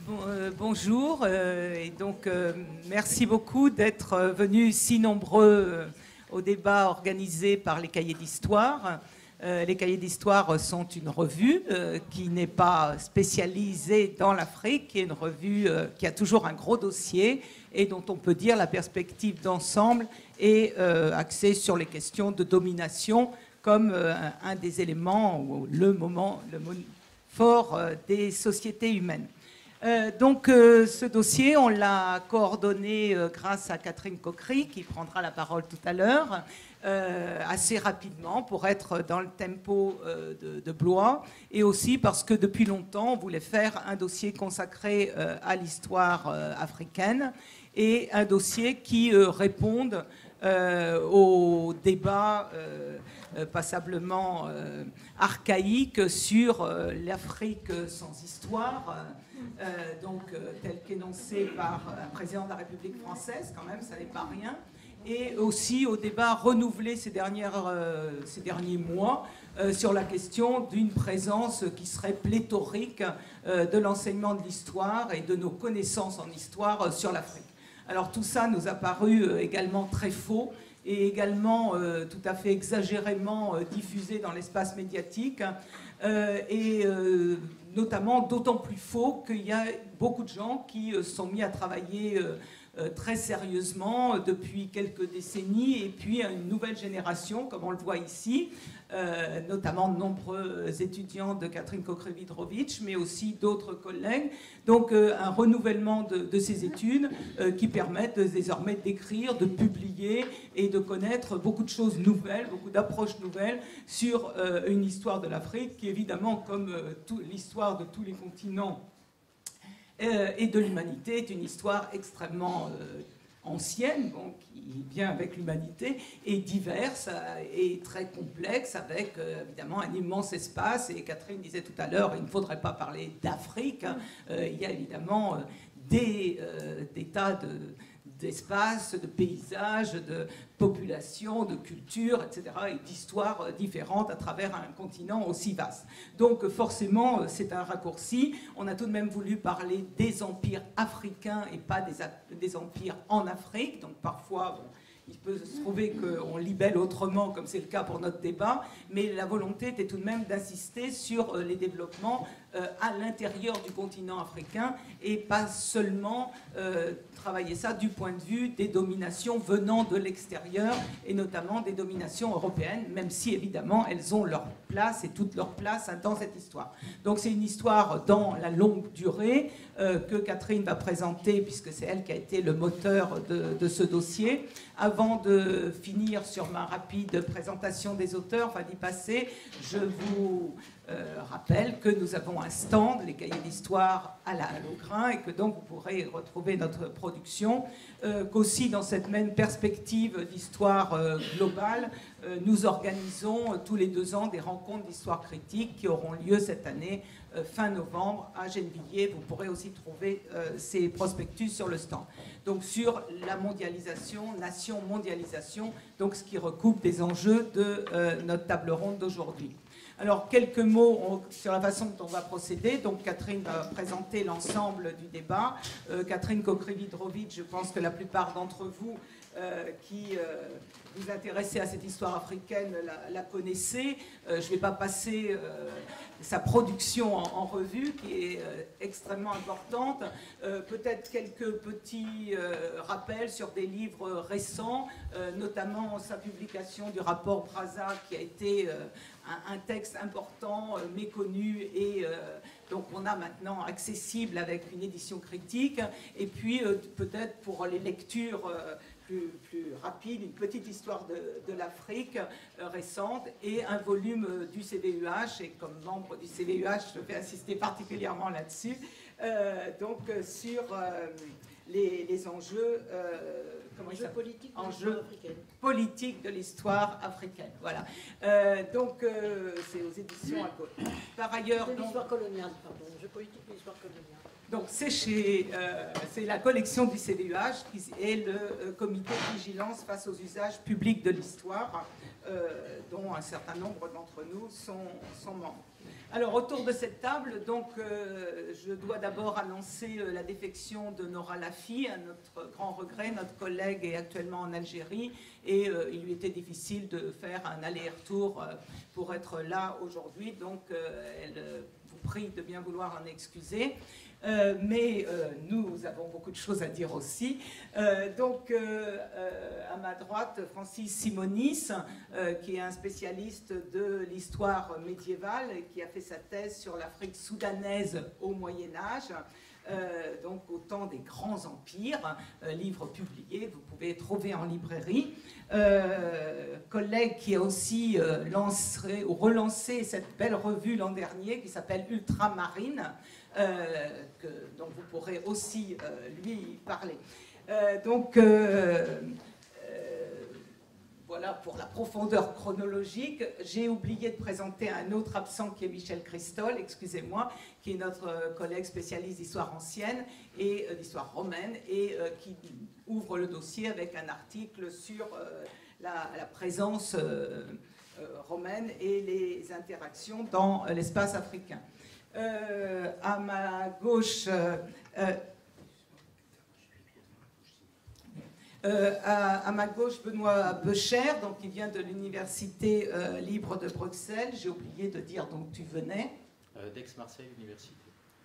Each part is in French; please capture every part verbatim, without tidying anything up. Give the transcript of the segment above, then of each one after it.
Bon, euh, bonjour, euh, et donc euh, merci beaucoup d'être euh, venus si nombreux euh, au débat organisé par les Cahiers d'Histoire. Euh, les Cahiers d'Histoire sont une revue euh, qui n'est pas spécialisée dans l'Afrique, qui est une revue euh, qui a toujours un gros dossier et dont on peut dire la perspective d'ensemble est euh, axée sur les questions de domination comme euh, un, un des éléments, ou le moment, le moment fort euh, des sociétés humaines. Euh, donc euh, ce dossier, on l'a coordonné euh, grâce à Catherine Coquery, qui prendra la parole tout à l'heure, euh, assez rapidement pour être dans le tempo euh, de, de Blois, et aussi parce que depuis longtemps, on voulait faire un dossier consacré euh, à l'histoire euh, africaine, et un dossier qui euh, réponde euh, aux débats euh, euh, passablement euh, archaïques sur euh, l'Afrique sans histoire. Euh, donc euh, tel qu'énoncé par un président de la République française, quand même, ça n'est pas rien, et aussi au débat renouvelé ces, dernières, euh, ces derniers mois euh, sur la question d'une présence qui serait pléthorique euh, de l'enseignement de l'histoire et de nos connaissances en histoire euh, sur l'Afrique. Alors tout ça nous a paru euh, également très faux et également euh, tout à fait exagérément euh, diffusé dans l'espace médiatique, euh, et euh, notamment d'autant plus faux qu'il y a beaucoup de gens qui se sont mis à travailler euh, très sérieusement depuis quelques décennies, et puis une nouvelle génération, comme on le voit ici, euh, notamment de nombreux étudiants de Catherine Coquery-Witrovich, mais aussi d'autres collègues. Donc euh, un renouvellement de, de ces études euh, qui permettent désormais d'écrire, de publier et de connaître beaucoup de choses nouvelles, beaucoup d'approches nouvelles sur euh, une histoire de l'Afrique qui, évidemment, comme euh, l'histoire de tous les continents euh, et de l'humanité, est une histoire extrêmement euh, ancienne, bon, qui vient avec l'humanité, et diverse euh, et très complexe, avec euh, évidemment un immense espace. Et Catherine disait tout à l'heure, il ne faudrait pas parler d'Afrique. Euh, il y a évidemment euh, des, euh, des tas de d'espaces, de paysages, de populations, de cultures, et cetera, et d'histoires différentes à travers un continent aussi vaste. Donc forcément, c'est un raccourci. On a tout de même voulu parler des empires africains et pas des, des empires en Afrique. Donc parfois, bon, il peut se trouver qu'on libelle autrement, comme c'est le cas pour notre débat, mais la volonté était tout de même d'insister sur les développements à l'intérieur du continent africain et pas seulement euh, travailler ça du point de vue des dominations venant de l'extérieur, et notamment des dominations européennes, même si évidemment elles ont leur place et toute leur place dans cette histoire. Donc c'est une histoire dans la longue durée euh, que Catherine va présenter, puisque c'est elle qui a été le moteur de, de ce dossier. Avant de finir sur ma rapide présentation des auteurs, enfin d'y passer, je vous Euh, rappelle que nous avons un stand, les Cahiers d'Histoire à la Lougrain, et que donc vous pourrez retrouver notre production, euh, qu'aussi dans cette même perspective d'histoire euh, globale, euh, nous organisons euh, tous les deux ans des rencontres d'histoire critique qui auront lieu cette année, euh, fin novembre, à Gennevilliers. Vous pourrez aussi trouver euh, ces prospectus sur le stand. Donc sur la mondialisation, nation-mondialisation, donc ce qui recoupe des enjeux de euh, notre table ronde d'aujourd'hui. Alors, quelques mots sur la façon dont on va procéder. Donc, Catherine va présenter l'ensemble du débat. Euh, Catherine Coquery-Witrovich, je pense que la plupart d'entre vous euh, qui euh, vous intéressez à cette histoire africaine la, la connaissez. Euh, je ne vais pas passer euh, sa production en, en revue, qui est euh, extrêmement importante. Euh, Peut-être quelques petits euh, rappels sur des livres récents, euh, notamment sa publication du rapport Brazza, qui a été euh, un, un texte important, euh, méconnu, et euh, donc on a maintenant accessible avec une édition critique. Et puis euh, peut-être pour les lectures euh, Plus, plus rapide, une petite histoire de, de l'Afrique euh, récente, et un volume euh, du C V U H, et comme membre du C V U H, je vais insister particulièrement là-dessus, euh, donc euh, sur euh, les, les enjeux, euh, comment enjeux politiques enjeux politiques de l'histoire africaine. Voilà. Euh, donc euh, c'est aux éditions à côté. Par ailleurs, de l'histoire coloniale, pardon, enjeux politiques de l'histoire coloniale. Donc c'est chez, euh, c'est la collection du C V U H qui est le euh, comité de vigilance face aux usages publics de l'histoire, euh, dont un certain nombre d'entre nous sont, sont membres. Alors, autour de cette table, donc, euh, je dois d'abord annoncer euh, la défection de Nora Lafi, à notre grand regret. Notre collègue est actuellement en Algérie et euh, il lui était difficile de faire un aller-retour euh, pour être là aujourd'hui. Donc, euh, elle euh, vous prie de bien vouloir en excuser. Euh, mais euh, nous avons beaucoup de choses à dire aussi. Euh, donc, euh, euh, à ma droite, Francis Simonis, euh, qui est un spécialiste de l'histoire médiévale et qui a fait sa thèse sur l'Afrique soudanaise au Moyen-Âge. Euh, donc au temps des grands empires, euh, livre publié, vous pouvez trouver en librairie. Euh, collègue qui a aussi euh, lancé, ou relancé cette belle revue l'an dernier qui s'appelle Ultramarine, euh, que, dont vous pourrez aussi euh, lui parler. Euh, donc euh, voilà pour la profondeur chronologique. J'ai oublié de présenter un autre absent qui est Michel Christol, excusez-moi, qui est notre collègue spécialiste d'histoire ancienne et euh, d'histoire romaine et euh, qui ouvre le dossier avec un article sur euh, la, la présence euh, euh, romaine et les interactions dans euh, l'espace africain. Euh, à ma gauche, euh, euh, Euh, à, à ma gauche, Benoît Becher, donc, qui vient de l'Université euh, libre de Bruxelles. J'ai oublié de dire d'où tu venais. Euh, d'Aix-Marseille Université.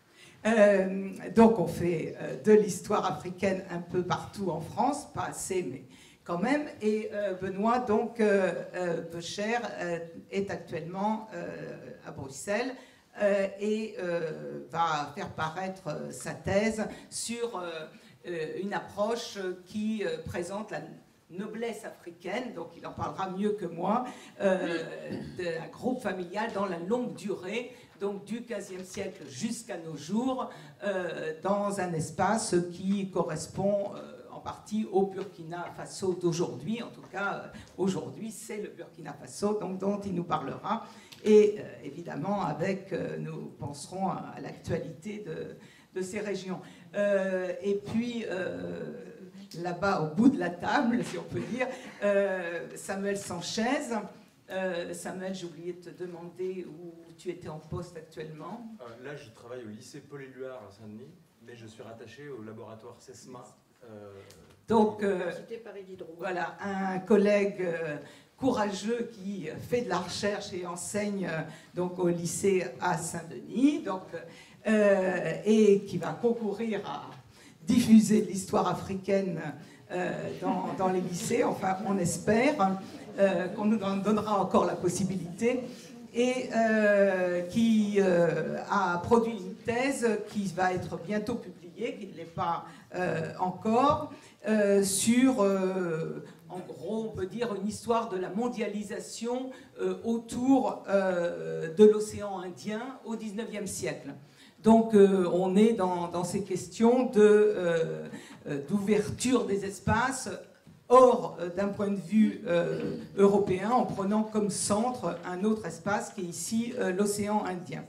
Euh, donc on fait euh, de l'histoire africaine un peu partout en France, pas assez, mais quand même. Et euh, Benoît, donc, euh, euh, Becher, euh, est actuellement euh, à Bruxelles euh, et euh, va faire paraître euh, sa thèse sur... Euh, une approche qui présente la noblesse africaine, donc il en parlera mieux que moi, euh, d'un groupe familial dans la longue durée, donc du quinzième siècle jusqu'à nos jours, euh, dans un espace qui correspond euh, en partie au Burkina Faso d'aujourd'hui. En tout cas, euh, aujourd'hui, c'est le Burkina Faso donc, dont il nous parlera. Et euh, évidemment, avec, euh, nous penserons à, à l'actualité de, de ces régions. Euh, et puis, euh, là-bas, au bout de la table, si on peut dire, euh, Samuel Sanchez. Euh, Samuel, j'ai oublié de te demander où tu étais en poste actuellement. Euh, là, je travaille au lycée Paul-Éluard à Saint-Denis, mais je suis rattaché au laboratoire CESMA. Euh, Donc, euh, voilà, un collègue euh, courageux qui fait de la recherche et enseigne euh, donc, au lycée à Saint-Denis. Donc, Euh, et qui va concourir à diffuser de l'histoire africaine euh, dans, dans les lycées, enfin on espère, euh, qu'on nous en donnera encore la possibilité, et euh, qui euh, a produit une thèse qui va être bientôt publiée, qui ne l'est pas euh, encore, euh, sur, euh, en gros, on peut dire une histoire de la mondialisation euh, autour euh, de l'océan Indien au dix-neuvième siècle. Donc euh, on est dans, dans ces questions de, euh, d'ouverture des espaces, or euh, d'un point de vue euh, européen, en prenant comme centre un autre espace qui est ici euh, l'océan Indien.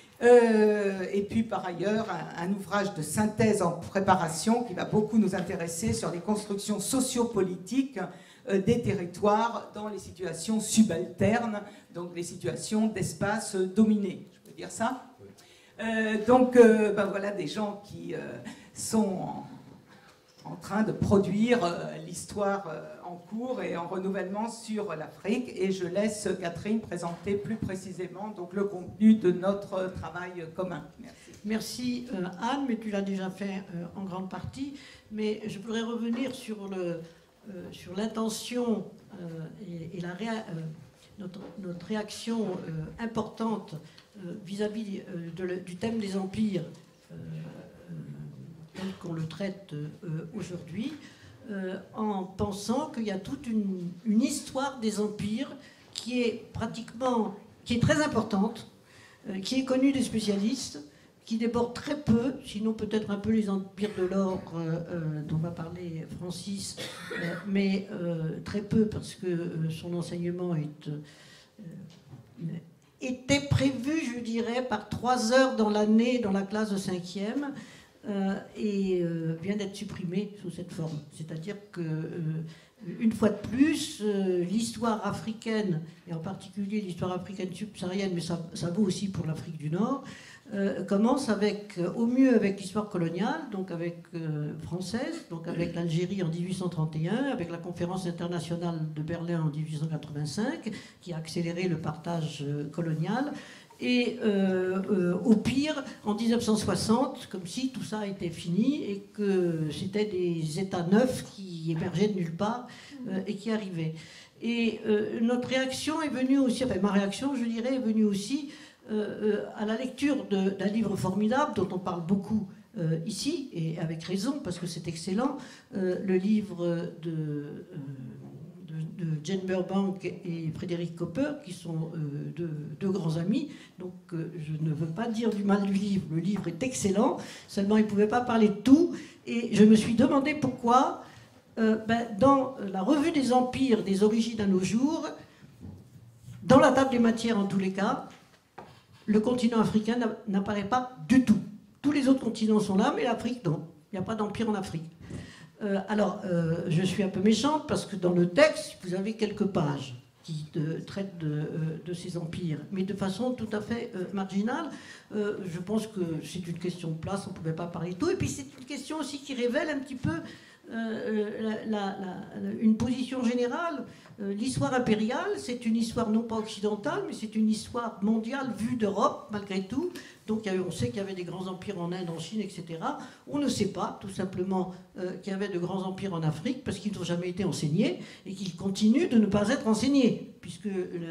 Euh, et puis par ailleurs, un, un ouvrage de synthèse en préparation qui va beaucoup nous intéresser sur les constructions sociopolitiques euh, des territoires dans les situations subalternes, donc les situations d'espace dominé. Je peux dire ça ? Euh, donc, euh, ben voilà des gens qui euh, sont en, en train de produire euh, l'histoire euh, en cours et en renouvellement sur l'Afrique. Et je laisse Catherine présenter plus précisément donc, le contenu de notre travail commun. Merci. Merci euh, Anne, mais tu l'as déjà fait euh, en grande partie. Mais je voudrais revenir sur, le, euh, sur l'intention euh, et, et la réa, euh, notre, notre réaction euh, importante vis-à-vis euh, -vis du thème des empires euh, euh, tel qu'on le traite euh, aujourd'hui, euh, en pensant qu'il y a toute une, une histoire des empires qui est pratiquement, qui est très importante, euh, qui est connue des spécialistes, qui déborde très peu, sinon peut-être un peu les empires de l'or euh, euh, dont va parler Francis, euh, mais euh, très peu parce que euh, son enseignement est... Euh, était prévu, je dirais, par trois heures dans l'année dans la classe de cinquième euh, et euh, vient d'être supprimé sous cette forme. C'est-à-dire que euh, une fois de plus, euh, l'histoire africaine, et en particulier l'histoire africaine subsaharienne, mais ça, ça vaut aussi pour l'Afrique du Nord, euh, commence avec, euh, au mieux avec l'histoire coloniale, donc avec euh, française, donc avec l'Algérie en dix-huit cent trente et un, avec la conférence internationale de Berlin en dix-huit cent quatre-vingt-cinq, qui a accéléré le partage euh, colonial, et euh, euh, au pire, en dix-neuf cent soixante, comme si tout ça était fini et que c'était des États neufs qui émergeaient de nulle part euh, et qui arrivaient. Et euh, notre réaction est venue aussi, enfin ma réaction, je dirais, est venue aussi euh, euh, à la lecture d'un livre formidable dont on parle beaucoup euh, ici, et avec raison, parce que c'est excellent, euh, le livre de... Euh, de Jane Burbank et Frédéric Cooper, qui sont euh, deux, deux grands amis. Donc euh, je ne veux pas dire du mal du livre. Le livre est excellent, seulement ils ne pouvaient pas parler de tout. Et je me suis demandé pourquoi, euh, ben, dans la revue des empires des origines à nos jours, dans la table des matières en tous les cas, le continent africain n'apparaît pas du tout. Tous les autres continents sont là, mais l'Afrique, non. Il n'y a pas d'empire en Afrique. Euh, alors, euh, je suis un peu méchante parce que dans le texte, vous avez quelques pages qui de, traitent de, euh, de ces empires, mais de façon tout à fait euh, marginale. Euh, je pense que c'est une question de place, on ne pouvait pas parler de tout. Et puis c'est une question aussi qui révèle un petit peu euh, la, la, la, une position générale. Euh, l'histoire impériale, c'est une histoire non pas occidentale, mais c'est une histoire mondiale vue d'Europe, malgré tout. Donc on sait qu'il y avait des grands empires en Inde, en Chine, et cetera. On ne sait pas, tout simplement, euh, qu'il y avait de grands empires en Afrique, parce qu'ils n'ont jamais été enseignés, et qu'ils continuent de ne pas être enseignés, puisque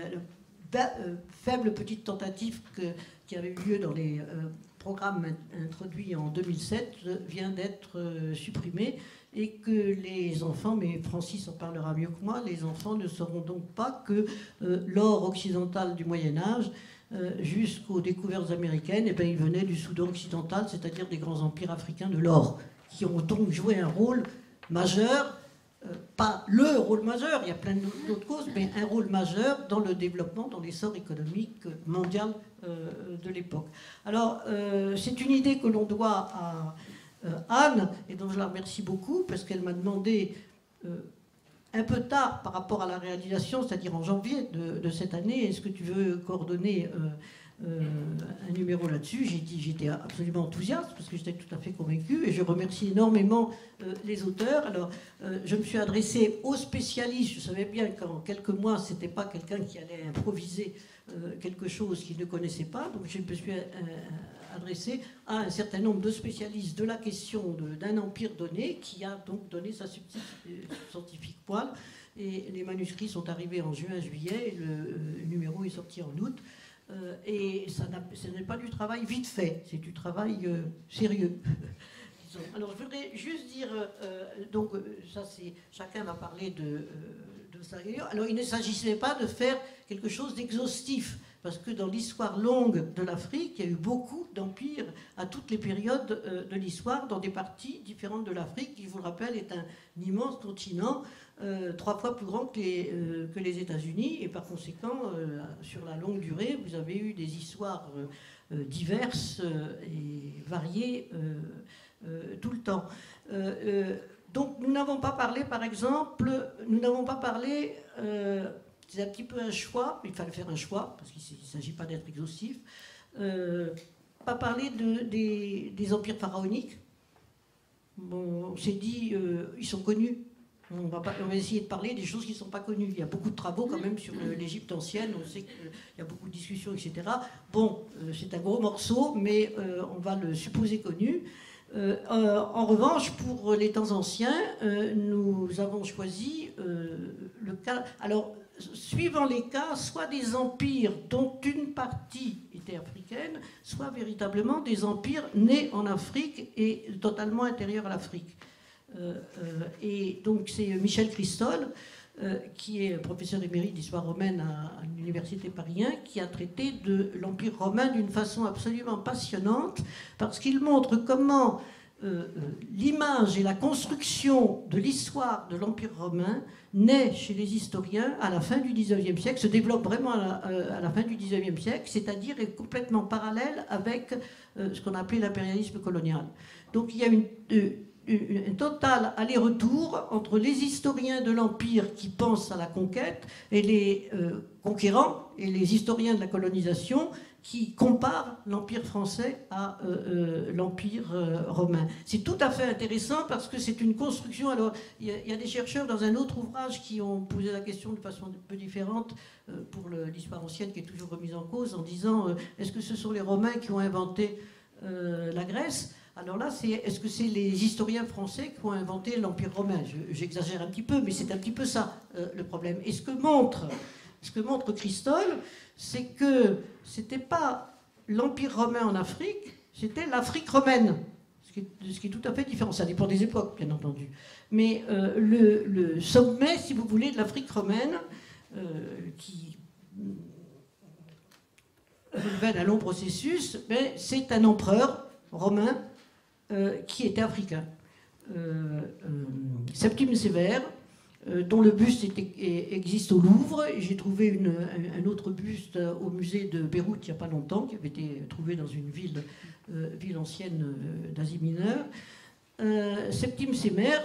la euh, faible petite tentative que, qui avait eu lieu dans les euh, programmes introduits en deux mille sept vient d'être euh, supprimée, et que les enfants, mais Francis en parlera mieux que moi, les enfants ne sauront donc pas que euh, l'or occidental du Moyen-Âge, Euh, jusqu'aux découvertes américaines, et bien, il venait du Soudan occidental, c'est-à-dire des grands empires africains de l'or, qui ont donc joué un rôle majeur, euh, pas le rôle majeur, il y a plein d'autres causes, mais un rôle majeur dans le développement, dans l'essor économique mondial euh, de l'époque. Alors, euh, c'est une idée que l'on doit à euh, Anne, et dont je la remercie beaucoup, parce qu'elle m'a demandé... Euh, un peu tard par rapport à la réalisation, c'est-à-dire en janvier de, de cette année, est-ce que tu veux coordonner euh, euh, un numéro là-dessus? J'ai dit, j'étais absolument enthousiaste parce que j'étais tout à fait convaincue, et je remercie énormément euh, les auteurs. Alors, euh, je me suis adressée aux spécialistes. Je savais bien qu'en quelques mois, c'était pas quelqu'un qui allait improviser euh, quelque chose qu'il ne connaissait pas, donc je me suis euh, adressé à un certain nombre de spécialistes de la question d'un empire donné, qui a donc donné sa scientifique poil. Et les manuscrits sont arrivés en juin, juillet, et le euh, numéro est sorti en août. Euh, et ça ce n'est pas du travail vite fait, c'est du travail euh, sérieux. Alors je voudrais juste dire, euh, donc ça c'est, chacun va parler de, euh, de ça. Alors il ne s'agissait pas de faire quelque chose d'exhaustif, parce que dans l'histoire longue de l'Afrique, il y a eu beaucoup d'empires à toutes les périodes euh, de l'histoire, dans des parties différentes de l'Afrique, qui, je vous le rappelle, est un, un immense continent, euh, trois fois plus grand que les, euh, que les États-Unis, et par conséquent, euh, sur la longue durée, vous avez eu des histoires euh, diverses euh, et variées euh, euh, tout le temps. Euh, euh, donc nous n'avons pas parlé, par exemple, nous n'avons pas parlé... Euh, c'est un petit peu un choix, il fallait faire un choix, parce qu'il ne s'agit pas d'être exhaustif. Euh, pas parler de, des, des empires pharaoniques. Bon, on s'est dit, euh, ils sont connus. On va, pas, on va essayer de parler des choses qui ne sont pas connues. Il y a beaucoup de travaux quand même sur l'Égypte ancienne, on sait qu'il y a beaucoup de discussions, et cetera. Bon, euh, c'est un gros morceau, mais euh, on va le supposer connu. Euh, euh, en revanche, pour les temps anciens, euh, nous avons choisi euh, le cas... Alors, suivant les cas, soit des empires dont une partie était africaine, soit véritablement des empires nés en Afrique et totalement intérieurs à l'Afrique. Euh, euh, et donc c'est Michel Christol, euh, qui est professeur émérite d'histoire romaine à, à l'université Paris un, qui a traité de l'Empire romain d'une façon absolument passionnante, parce qu'il montre comment euh, l'image et la construction de l'histoire de l'Empire romain naît chez les historiens à la fin du dix-neuvième siècle, se développe vraiment à la, à la fin du dix-neuvième siècle, c'est-à-dire est complètement parallèle avec euh, ce qu'on appelait l'impérialisme colonial. Donc il y a une, euh, un total aller-retour entre les historiens de l'Empire qui pensent à la conquête et les euh, conquérants et les historiens de la colonisation qui comparent l'Empire français à euh, euh, l'Empire euh, romain. C'est tout à fait intéressant parce que c'est une construction. Alors, il y, y a des chercheurs dans un autre ouvrage qui ont posé la question de façon un peu différente euh, pour l'histoire ancienne qui est toujours remise en cause en disant euh, est-ce que ce sont les Romains qui ont inventé euh, la Grèce ? Alors là, c'est, est-ce que c'est les historiens français qui ont inventé l'Empire romain ? Je, J'exagère un petit peu, mais c'est un petit peu ça euh, le problème. Et ce que montre, ce que montre Christol, c'est que c'était pas l'Empire romain en Afrique, c'était l'Afrique romaine. Ce qui, est, ce qui est tout à fait différent. Ça dépend des époques, bien entendu. Mais euh, le, le sommet, si vous voulez, de l'Afrique romaine, euh, qui relevait d'un long processus, ben, c'est un empereur romain Euh, qui était africain. Euh, euh, Septime Sévère, euh, dont le buste était, est, existe au Louvre. J'ai trouvé une, un, un autre buste au musée de Beyrouth il n'y a pas longtemps, qui avait été trouvé dans une ville, euh, ville ancienne euh, d'Asie mineure. Euh, Septime Sévère,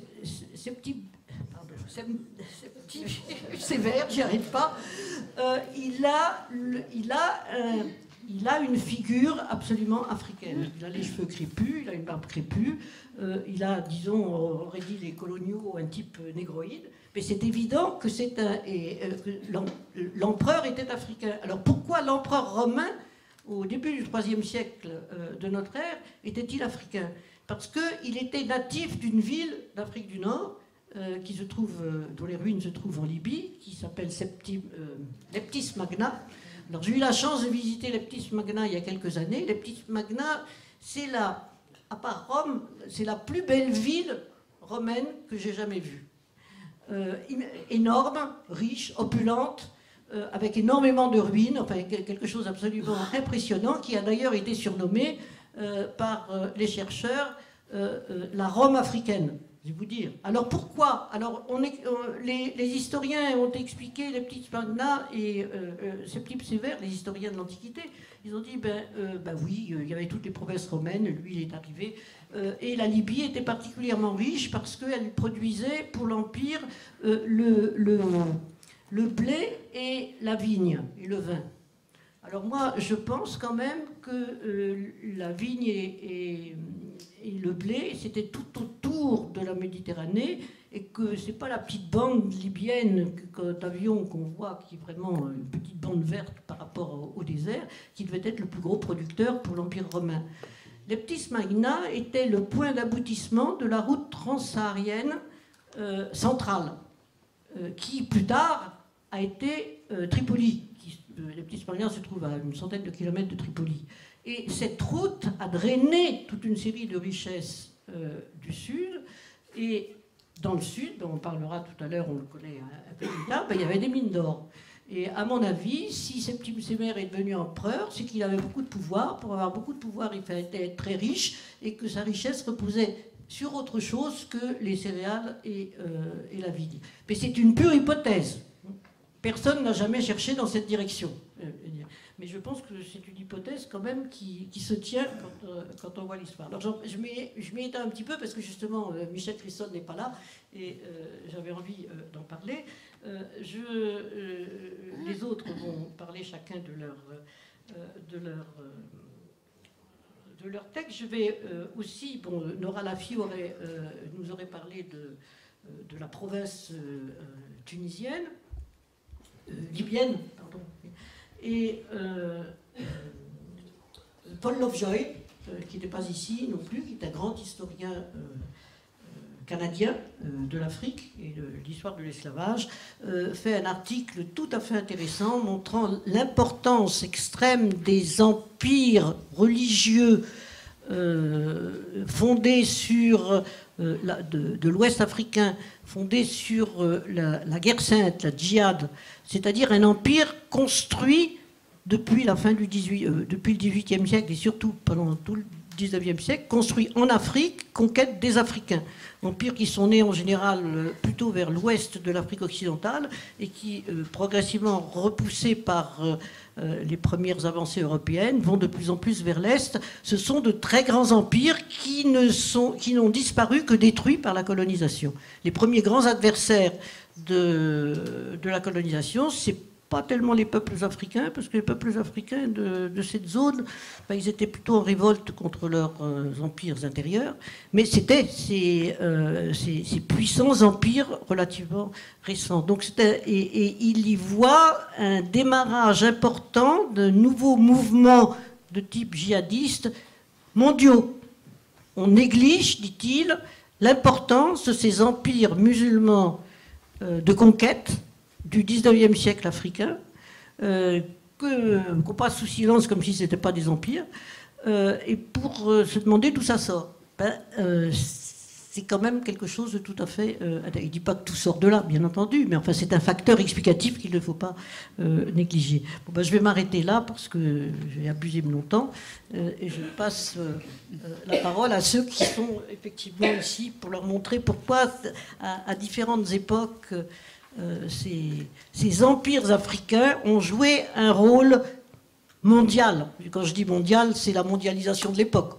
Septime, pardon, Septime Sévère, j'y arrive pas. Euh, il a, il a euh, Il a une figure absolument africaine. Il a les cheveux crépus, il a une barbe crépue, euh, il a, disons, on aurait dit les coloniaux, un type négroïde. Mais c'est évident que c'est un, et, euh, l'empereur était africain. Alors pourquoi l'empereur romain, au début du troisième siècle euh, de notre ère, était-il africain? Parce qu'il était natif d'une ville d'Afrique du Nord, euh, qui se trouve, euh, dont les ruines se trouvent en Libye, qui s'appelle Septim, euh, Leptis Magna. Alors, j'ai eu la chance de visiter Leptis Magna il y a quelques années. Leptis Magna, c'est la, à part Rome, c'est la plus belle ville romaine que j'ai jamais vue. Euh, énorme, riche, opulente, euh, avec énormément de ruines, enfin quelque chose d'absolument impressionnant, qui a d'ailleurs été surnommé euh, par euh, les chercheurs euh, euh, la Rome africaine. Je vais vous dire. Alors pourquoi? Alors on est, euh, les, les historiens ont expliqué les petites Magna et euh, euh, Septime Sévère, les historiens de l'Antiquité, ils ont dit ben, euh, ben oui, euh, il y avait toutes les provinces romaines, lui il est arrivé, euh, et la Libye était particulièrement riche parce qu'elle produisait pour l'Empire euh, le, le, le blé et la vigne et le vin. Alors moi je pense quand même que euh, la vigne et, et Et le blé, c'était tout autour de la Méditerranée, et que ce n'est pas la petite bande libyenne d'avion qu'on voit, qui est vraiment une petite bande verte par rapport au, au désert, qui devait être le plus gros producteur pour l'Empire romain. Leptis Magna était le point d'aboutissement de la route transsaharienne euh, centrale, euh, qui plus tard a été euh, Tripoli. Qui, euh, Leptis Magna se trouve à une centaine de kilomètres de Tripoli. Et cette route a drainé toute une série de richesses euh, du sud. Et dans le sud, on parlera tout à l'heure, on le connaît un peu plus tard, ben, il y avait des mines d'or. Et à mon avis, si Septime Sévère est devenu empereur, c'est qu'il avait beaucoup de pouvoir. Pour avoir beaucoup de pouvoir, il fallait être très riche et que sa richesse reposait sur autre chose que les céréales et, euh, et la vigne. Mais c'est une pure hypothèse. Personne n'a jamais cherché dans cette direction. Mais je pense que c'est une hypothèse quand même qui, qui se tient quand, euh, quand on voit l'histoire. Alors je m'y éteins un petit peu parce que justement euh, Michel Christol n'est pas là et euh, j'avais envie euh, d'en parler. Euh, je, euh, les autres vont parler chacun de leur, euh, de leur, euh, de leur texte. Je vais euh, aussi, bon, Nora Laffi aurait, euh, nous aurait parlé de, de la province euh, tunisienne, euh, libyenne, pardon. Et euh, euh, Paul Lovejoy, euh, qui n'est pas ici non plus, qui est un grand historien euh, euh, canadien euh, de l'Afrique et de l'histoire de l'esclavage, euh, fait un article tout à fait intéressant montrant l'importance extrême des empires religieux euh, fondés sur euh, la, de, de l'Ouest africain, fondés sur euh, la, la guerre sainte, la djihad, c'est-à-dire un empire construit depuis la fin du dix-huitième, euh, depuis le dix-huitième siècle et surtout pendant tout le dix-neuvième siècle, construit en Afrique, conquête des Africains. Empires qui sont nés en général plutôt vers l'ouest de l'Afrique occidentale et qui, euh, progressivement repoussés par euh, euh, les premières avancées européennes, vont de plus en plus vers l'est. Ce sont de très grands empires qui ne sont, qui n'ont disparu que détruits par la colonisation. Les premiers grands adversaires de, de la colonisation, c'est pas tellement les peuples africains, parce que les peuples africains de, de cette zone, ben, ils étaient plutôt en révolte contre leurs euh, empires intérieurs, mais c'était ces, euh, ces, ces puissants empires relativement récents. Donc, et, et il y voit un démarrage important de nouveaux mouvements de type djihadiste mondiaux. On néglige, dit-il, l'importance de ces empires musulmans euh, de conquête du dix-neuvième siècle africain, euh, qu'on passe sous silence comme si ce n'étaient pas des empires, euh, et pour euh, se demander d'où ça sort. Ben, euh, c'est quand même quelque chose de tout à fait... Euh, il ne dit pas que tout sort de là, bien entendu, mais enfin c'est un facteur explicatif qu'il ne faut pas euh, négliger. Bon, ben, je vais m'arrêter là parce que j'ai abusé de mon temps, euh, et je passe euh, la parole à ceux qui sont effectivement ici pour leur montrer pourquoi, à, à différentes époques, Euh, ces, ces empires africains ont joué un rôle mondial. Quand je dis mondial, c'est la mondialisation de l'époque.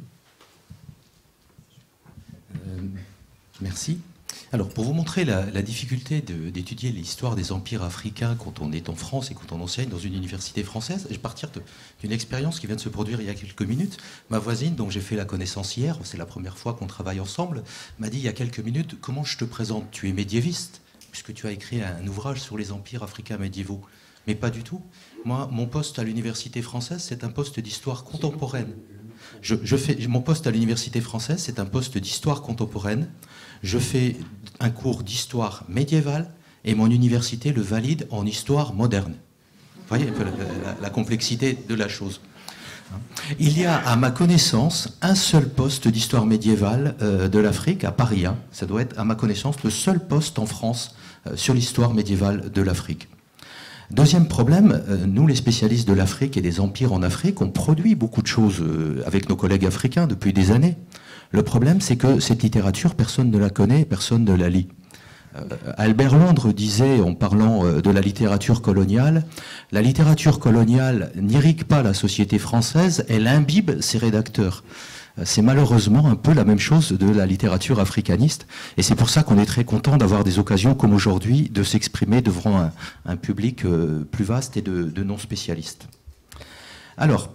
Euh, merci. Alors, pour vous montrer la, la difficulté de, d'étudier l'histoire des empires africains quand on est en France et quand on enseigne dans une université française, je vais partir de, d'une expérience qui vient de se produire il y a quelques minutes. Ma voisine, dont j'ai fait la connaissance hier, c'est la première fois qu'on travaille ensemble, m'a dit il y a quelques minutes, comment je te présente? Tu es médiéviste, puisque tu as écrit un ouvrage sur les empires africains médiévaux. Mais pas du tout. Moi, mon poste à l'université française, c'est un poste d'histoire contemporaine. Je, je fais, mon poste à l'université française, c'est un poste d'histoire contemporaine. Je fais un cours d'histoire médiévale et mon université le valide en histoire moderne. Vous voyez un peu la, la, la complexité de la chose. Il y a, à ma connaissance, un seul poste d'histoire médiévale euh, de l'Afrique à Paris. Hein. Ça doit être, à ma connaissance, le seul poste en France euh, sur l'histoire médiévale de l'Afrique. Deuxième problème, euh, nous les spécialistes de l'Afrique et des empires en Afrique, on produit beaucoup de choses euh, avec nos collègues africains depuis des années. Le problème, c'est que cette littérature, personne ne la connaît, personne ne la lit. Albert Londres disait, en parlant de la littérature coloniale, la littérature coloniale n'irrigue pas la société française, elle imbibe ses rédacteurs. C'est malheureusement un peu la même chose de la littérature africaniste, et c'est pour ça qu'on est très content d'avoir des occasions comme aujourd'hui de s'exprimer devant un, un public plus vaste et de, de non-spécialistes. Alors,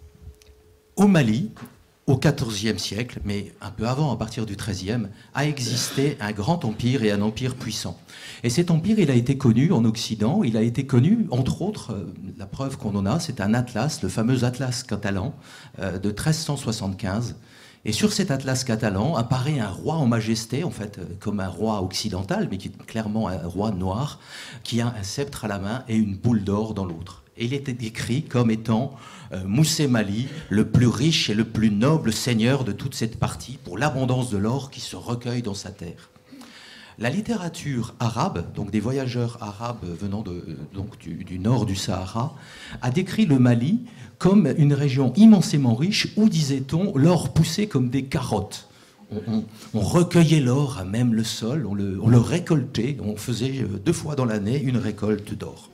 au Mali, au quatorzième siècle, mais un peu avant, à partir du treizième, a existé un grand empire et un empire puissant. Et cet empire, il a été connu en Occident, il a été connu, entre autres, euh, la preuve qu'on en a, c'est un atlas, le fameux atlas catalan euh, de treize cent soixante-quinze. Et sur cet atlas catalan apparaît un roi en majesté, en fait, euh, comme un roi occidental, mais qui est clairement un roi noir, qui a un sceptre à la main et une boule d'or dans l'autre. Et il était décrit comme étant euh, Moussé Mali, le plus riche et le plus noble seigneur de toute cette partie, pour l'abondance de l'or qui se recueille dans sa terre. La littérature arabe, donc des voyageurs arabes venant de, donc du, du nord du Sahara, a décrit le Mali comme une région immensément riche où, disait-on, l'or poussait comme des carottes. On, on, on recueillait l'or à même le sol, on le, on le récoltait, on faisait deux fois dans l'année une récolte d'or.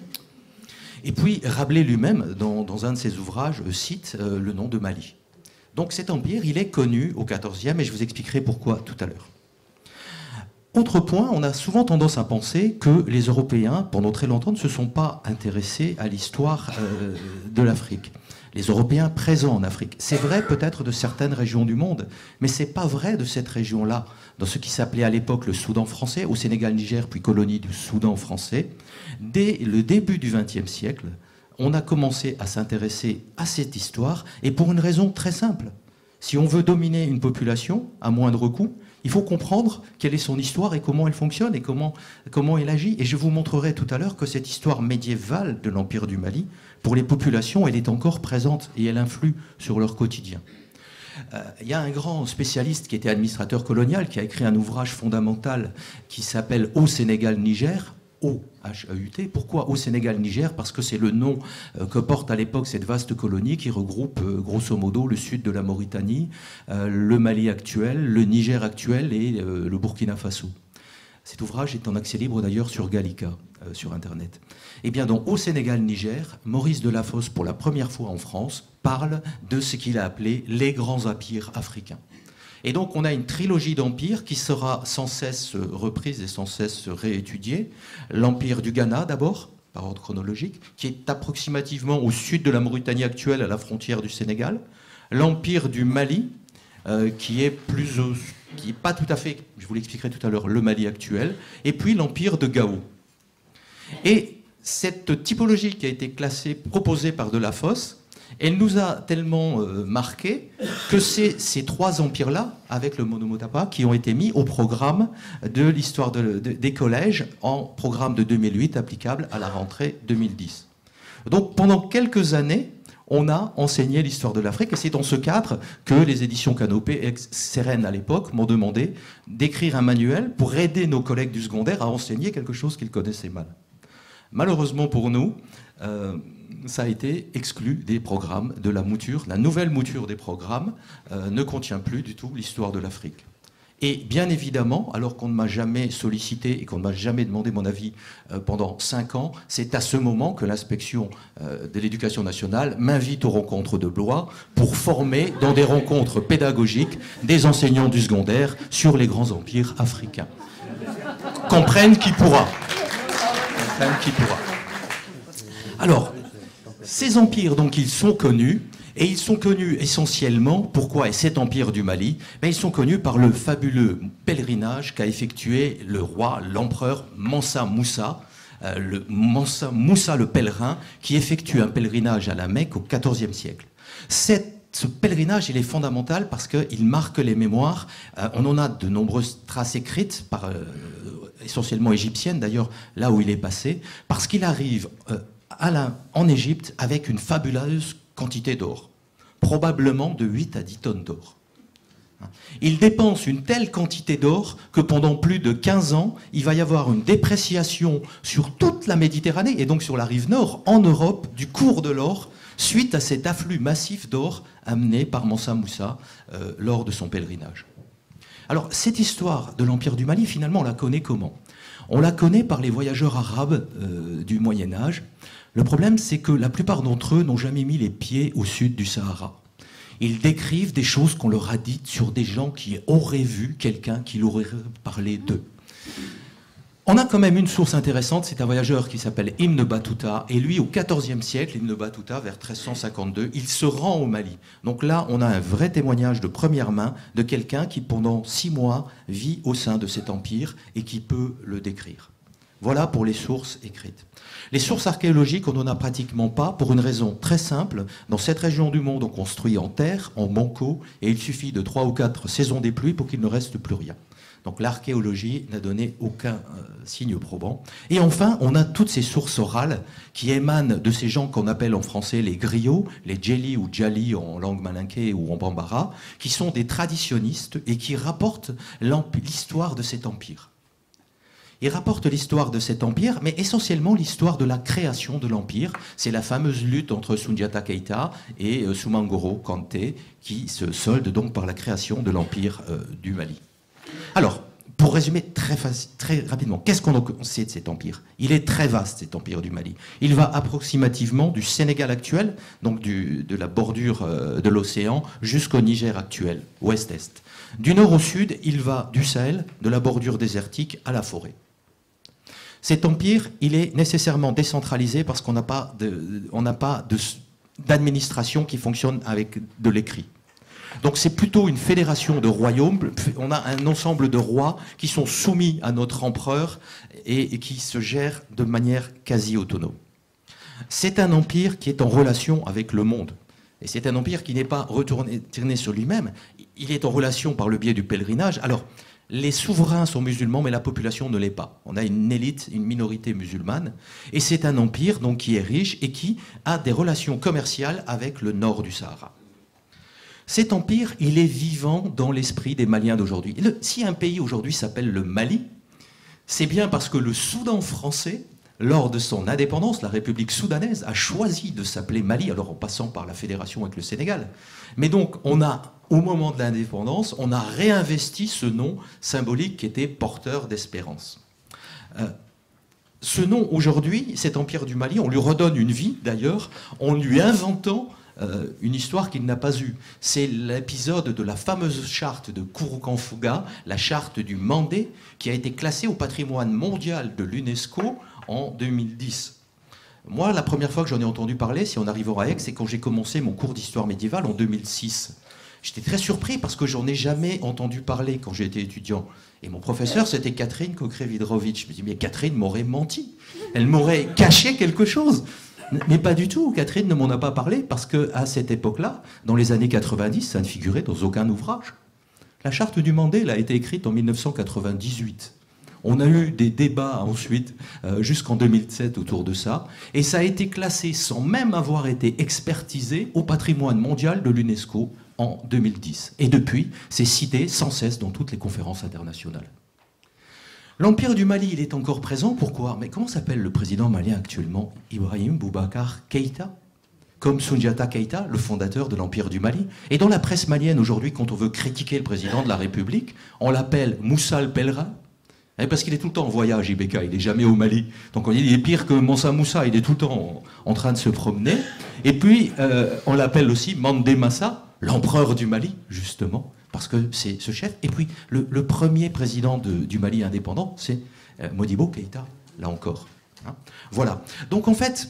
Et puis Rabelais lui-même, dans, dans un de ses ouvrages, cite euh, le nom de Mali. Donc cet empire, il est connu au quatorzième, et je vous expliquerai pourquoi tout à l'heure. Autre point, on a souvent tendance à penser que les Européens, pendant très longtemps, ne se sont pas intéressés à l'histoire euh, de l'Afrique. Les Européens présents en Afrique. C'est vrai peut-être de certaines régions du monde, mais ce n'est pas vrai de cette région-là. Dans ce qui s'appelait à l'époque le Soudan français, au Sénégal-Niger, puis colonie du Soudan français, dès le début du vingtième siècle, on a commencé à s'intéresser à cette histoire, et pour une raison très simple. Si on veut dominer une population à moindre coût, il faut comprendre quelle est son histoire et comment elle fonctionne et comment, comment elle agit. Et je vous montrerai tout à l'heure que cette histoire médiévale de l'Empire du Mali, pour les populations, elle est encore présente et elle influe sur leur quotidien. Euh, il y a un grand spécialiste qui était administrateur colonial, qui a écrit un ouvrage fondamental qui s'appelle « Au Sénégal-Niger ». Haut, H E U T. Pourquoi Haut Sénégal-Niger? Parce que c'est le nom euh, que porte à l'époque cette vaste colonie qui regroupe euh, grosso modo le sud de la Mauritanie, euh, le Mali actuel, le Niger actuel et euh, le Burkina Faso. Cet ouvrage est en accès libre d'ailleurs sur Gallica, euh, sur Internet. Eh bien, donc, au Sénégal-Niger, Maurice Delafosse, pour la première fois en France, parle de ce qu'il a appelé les grands empires africains. Et donc, on a une trilogie d'empires qui sera sans cesse reprise et sans cesse réétudiée. L'empire du Ghana, d'abord, par ordre chronologique, qui est approximativement au sud de la Mauritanie actuelle, à la frontière du Sénégal. L'empire du Mali, euh, qui est plus au, qui n'est pas tout à fait, je vous l'expliquerai tout à l'heure, le Mali actuel. Et puis l'empire de Gao. Et cette typologie qui a été classée, proposée par Delafosse, elle nous a tellement euh, marqué que c'est ces trois empires-là, avec le Monomotapa, qui ont été mis au programme de l'histoire de, de, des collèges en programme de deux mille huit applicable à la rentrée deux mille dix. Donc pendant quelques années, on a enseigné l'histoire de l'Afrique et c'est dans ce cadre que les éditions Canopée et Sérène à l'époque m'ont demandé d'écrire un manuel pour aider nos collègues du secondaire à enseigner quelque chose qu'ils connaissaient mal. Malheureusement pour nous, euh, ça a été exclu des programmes de la mouture. La nouvelle mouture des programmes euh, ne contient plus du tout l'histoire de l'Afrique. Et bien évidemment, alors qu'on ne m'a jamais sollicité et qu'on ne m'a jamais demandé mon avis euh, pendant cinq ans, c'est à ce moment que l'inspection euh, de l'éducation nationale m'invite aux rencontres de Blois pour former dans des rencontres pédagogiques des enseignants du secondaire sur les grands empires africains. Comprenne qui pourra. Comprenne qui pourra. Alors, ces empires, donc, ils sont connus, et ils sont connus essentiellement, pourquoi? Et cet empire du Mali, ben, ils sont connus par le fabuleux pèlerinage qu'a effectué le roi, l'empereur Mansa Moussa, euh, le Mansa Moussa le pèlerin, qui effectue un pèlerinage à la Mecque au quatorzième siècle. Cette Ce pèlerinage, il est fondamental parce qu'il marque les mémoires. Euh, on en a de nombreuses traces écrites, par, euh, essentiellement égyptiennes d'ailleurs, là où il est passé, parce qu'il arrive euh, à la, en Égypte avec une fabuleuse quantité d'or, probablement de huit à dix tonnes d'or. Il dépense une telle quantité d'or que pendant plus de quinze ans, il va y avoir une dépréciation sur toute la Méditerranée et donc sur la rive nord, en Europe, du cours de l'or, suite à cet afflux massif d'or amené par Mansa Moussa euh, lors de son pèlerinage. Alors, cette histoire de l'Empire du Mali, finalement, on la connaît comment? On la connaît par les voyageurs arabes euh, du Moyen-Âge. Le problème, c'est que la plupart d'entre eux n'ont jamais mis les pieds au sud du Sahara. Ils décrivent des choses qu'on leur a dites sur des gens qui auraient vu quelqu'un qui leur aurait parlé d'eux. On a quand même une source intéressante, c'est un voyageur qui s'appelle Ibn Battuta, et lui, au quatorzième siècle, Ibn Battuta, vers treize cent cinquante-deux, il se rend au Mali. Donc là, on a un vrai témoignage de première main de quelqu'un qui, pendant six mois, vit au sein de cet empire et qui peut le décrire. Voilà pour les sources écrites. Les sources archéologiques, on n'en a pratiquement pas, pour une raison très simple. Dans cette région du monde, on construit en terre, en banco, et il suffit de trois ou quatre saisons des pluies pour qu'il ne reste plus rien. Donc l'archéologie n'a donné aucun euh, signe probant. Et enfin, on a toutes ces sources orales qui émanent de ces gens qu'on appelle en français les griots, les djeli ou djali en langue malinké ou en bambara, qui sont des traditionnistes et qui rapportent l'histoire de cet empire. Ils rapportent l'histoire de cet empire, mais essentiellement l'histoire de la création de l'empire. C'est la fameuse lutte entre Soundiata Keïta et euh, Soumangoro Kanté qui se solde donc par la création de l'empire euh, du Mali. Alors, pour résumer très, très rapidement, qu'est-ce qu'on sait de cet empire? Il est très vaste, cet empire du Mali. Il va approximativement du Sénégal actuel, donc du, de la bordure de l'océan, jusqu'au Niger actuel, ouest-est. Du nord au sud, il va du Sahel, de la bordure désertique à la forêt. Cet empire, il est nécessairement décentralisé parce qu'on n'a pas de, on n'a pas de, d'administration qui fonctionne avec de l'écrit. Donc c'est plutôt une fédération de royaumes. On a un ensemble de rois qui sont soumis à notre empereur et, et qui se gèrent de manière quasi autonome. C'est un empire qui est en relation avec le monde. Et c'est un empire qui n'est pas retourné sur lui-même. Il est en relation par le biais du pèlerinage. Alors, les souverains sont musulmans, mais la population ne l'est pas. On a une élite, une minorité musulmane. Et c'est un empire donc, qui est riche et qui a des relations commerciales avec le nord du Sahara. Cet empire, il est vivant dans l'esprit des Maliens d'aujourd'hui. Si un pays aujourd'hui s'appelle le Mali, C'est bien parce que le Soudan français, lors de son indépendance, la République soudanaise a choisi de s'appeler Mali, alors en passant par la fédération avec le Sénégal. Mais donc, on a, au moment de l'indépendance, on a réinvesti ce nom symbolique qui était porteur d'espérance. Euh, ce nom, aujourd'hui, cet empire du Mali, on lui redonne une vie, d'ailleurs, en lui inventant Euh, une histoire qu'il n'a pas eue. C'est l'épisode de la fameuse charte de Kouroukanfouga, la charte du Mandé, qui a été classée au patrimoine mondial de l'UNESCO en deux mille dix. Moi, la première fois que j'en ai entendu parler, si on arrive à Aix, c'est quand j'ai commencé mon cours d'histoire médiévale en deux mille six. J'étais très surpris parce que j'en ai jamais entendu parler quand j'étais étudiant. Et mon professeur, c'était Catherine Kokré-Vidrovitch. Je me dis, mais Catherine m'aurait menti. Elle m'aurait caché quelque chose. Mais pas du tout, Catherine ne m'en a pas parlé, parce qu'à cette époque-là, dans les années quatre-vingt-dix, ça ne figurait dans aucun ouvrage. La charte du Mandé a été écrite en mille neuf cent quatre-vingt-dix-huit. On a eu des débats ensuite, euh, jusqu'en deux mille sept, autour de ça, et ça a été classé, sans même avoir été expertisé, au patrimoine mondial de l'UNESCO en deux mille dix. Et depuis, c'est cité sans cesse dans toutes les conférences internationales. L'Empire du Mali, il est encore présent. Pourquoi? Mais comment s'appelle le président malien actuellement? Ibrahim Boubacar Keïta, comme Soundiata Keïta, le fondateur de l'Empire du Mali. Et dans la presse malienne aujourd'hui, quand on veut critiquer le président de la République, on l'appelle Moussa le pèlerin, parce qu'il est tout le temps en voyage, I B K, il n'est jamais au Mali. Donc on dit il est pire que Mansa Moussa, il est tout le temps en, en train de se promener. Et puis euh, on l'appelle aussi Mandé Massa, l'empereur du Mali, justement, parce que c'est ce chef. Et puis, le, le premier président de, du Mali indépendant, c'est euh, Modibo Keïta, là encore. Hein, voilà. Donc, en fait,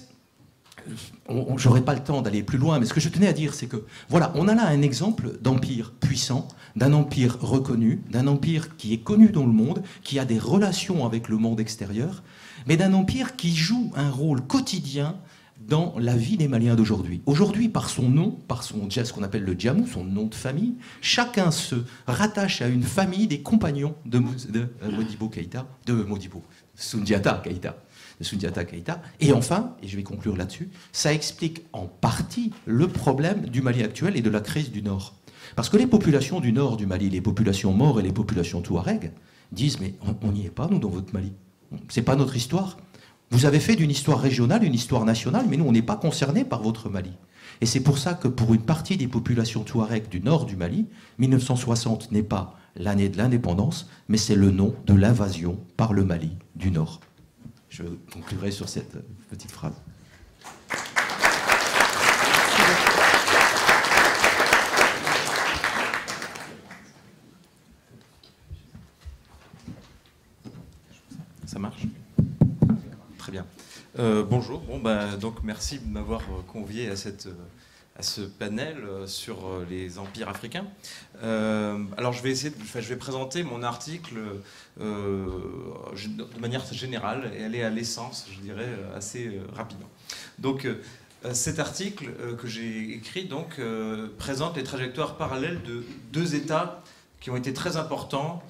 je n'aurai pas le temps d'aller plus loin, mais ce que je tenais à dire, c'est que, voilà, on a là un exemple d'empire puissant, d'un empire reconnu, d'un empire qui est connu dans le monde, qui a des relations avec le monde extérieur, mais d'un empire qui joue un rôle quotidien dans la vie des Maliens d'aujourd'hui. Aujourd'hui, par son nom, par son, ce qu'on appelle le djamou, son nom de famille, chacun se rattache à une famille des compagnons de, de Modibo Keïta, de Modibo, Soundiata Keïta, de Soundiata Keïta. Et enfin, et je vais conclure là-dessus, ça explique en partie le problème du Mali actuel et de la crise du Nord. Parce que les populations du Nord du Mali, les populations maures et les populations touareg, disent, mais on n'y est pas, nous, dans votre Mali. C'est pas notre histoire. Vous avez fait d'une histoire régionale une histoire nationale, mais nous, on n'est pas concernés par votre Mali. Et c'est pour ça que pour une partie des populations touareg du nord du Mali, mille neuf cent soixante n'est pas l'année de l'indépendance, mais c'est le nom de l'invasion par le Mali du Nord. Je conclurai sur cette petite phrase. Ça marche ? Très bien. Euh, bonjour. Bon, ben, donc, merci de m'avoir convié à, cette, à ce panel sur les empires africains. Euh, alors, je vais essayer de, enfin, je vais présenter mon article euh, de manière générale et aller à l'essence, je dirais, assez rapidement. Donc, euh, cet article euh, que j'ai écrit donc, euh, présente les trajectoires parallèles de deux États qui ont été très importants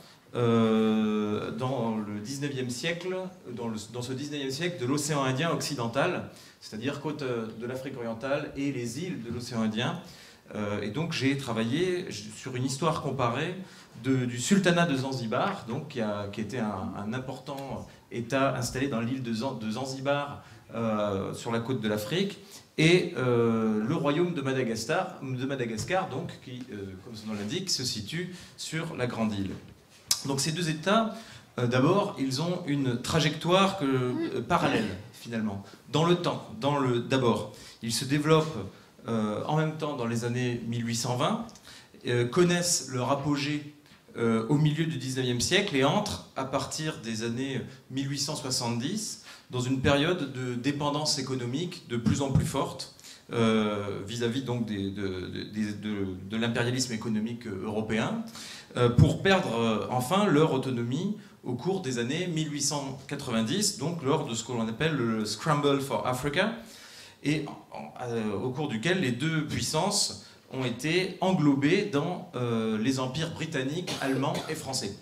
Euh, dans le dix-neuvième siècle, dans, le, dans ce dix-neuvième siècle de l'océan Indien occidental, c'est-à-dire côte de l'Afrique orientale et les îles de l'océan Indien. Euh, et donc j'ai travaillé sur une histoire comparée de, du sultanat de Zanzibar, donc, qui, a, qui était un, un important État installé dans l'île de, Zan, de Zanzibar euh, sur la côte de l'Afrique, et euh, le royaume de Madagascar, de Madagascar donc, qui, euh, comme son nom l'indique, se situe sur la grande île. Donc ces deux États, euh, d'abord, ils ont une trajectoire que, euh, parallèle, finalement, dans le temps. Dans le, d'abord, ils se développent euh, en même temps dans les années mille huit cent vingt, euh, connaissent leur apogée euh, au milieu du dix-neuvième siècle et entrent, à partir des années mille huit cent soixante-dix, dans une période de dépendance économique de plus en plus forte, euh, vis-à-vis donc des, de, de, de, de l'impérialisme économique européen, pour perdre enfin leur autonomie au cours des années mille huit cent quatre-vingt-dix, donc lors de ce que l'on appelle le Scramble for Africa, et euh, au cours duquel les deux puissances ont été englobées dans euh, les empires britanniques, allemands et français.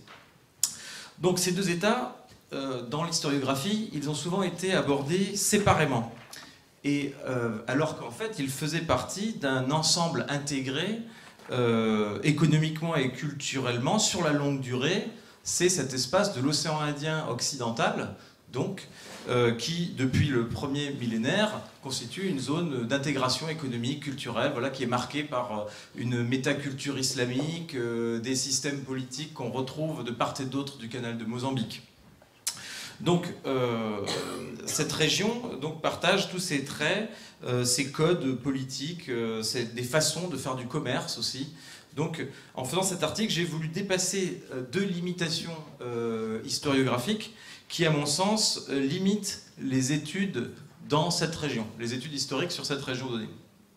Donc ces deux États, euh, dans l'historiographie, ils ont souvent été abordés séparément, et euh, alors qu'en fait ils faisaient partie d'un ensemble intégré Euh, économiquement et culturellement sur la longue durée c'est cet espace de l'océan Indien occidental, donc, euh, qui, depuis le premier millénaire, constitue une zone d'intégration économique, culturelle, voilà, qui est marquée par une métaculture islamique, euh, des systèmes politiques qu'on retrouve de part et d'autre du canal de Mozambique. Donc, euh, cette région donc, partage tous ces traits, euh, ces codes politiques, euh, des façons de faire du commerce aussi. Donc, en faisant cet article, j'ai voulu dépasser euh, deux limitations euh, historiographiques qui, à mon sens, euh, limitent les études dans cette région, les études historiques sur cette région donnée.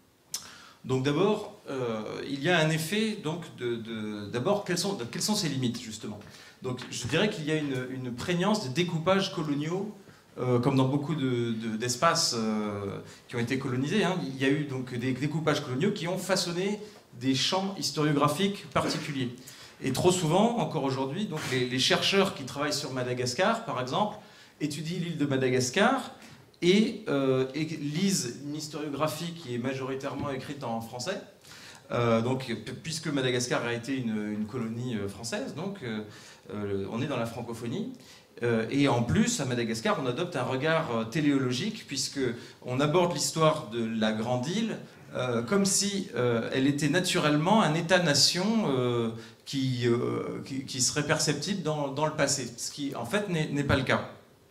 Donc, d'abord, euh, il y a un effet, donc, de, de, d'abord, quelles sont, quelles sont ces limites, justement? Donc, je dirais qu'il y a une, une prégnance de découpages coloniaux, euh, comme dans beaucoup de, de, d'espaces euh, qui ont été colonisés. Hein. Il y a eu donc des découpages coloniaux qui ont façonné des champs historiographiques particuliers. Et trop souvent, encore aujourd'hui, donc les, les chercheurs qui travaillent sur Madagascar, par exemple, étudient l'île de Madagascar et, euh, et lisent une historiographie qui est majoritairement écrite en français. Euh, donc, puisque Madagascar a été une, une colonie française, donc euh, euh, on est dans la francophonie. Euh, et en plus, à Madagascar, on adopte un regard euh, téléologique, puisqu'on aborde l'histoire de la grande île euh, comme si euh, elle était naturellement un État-nation euh, qui, euh, qui, qui serait perceptible dans, dans le passé, ce qui en fait n'est pas le cas.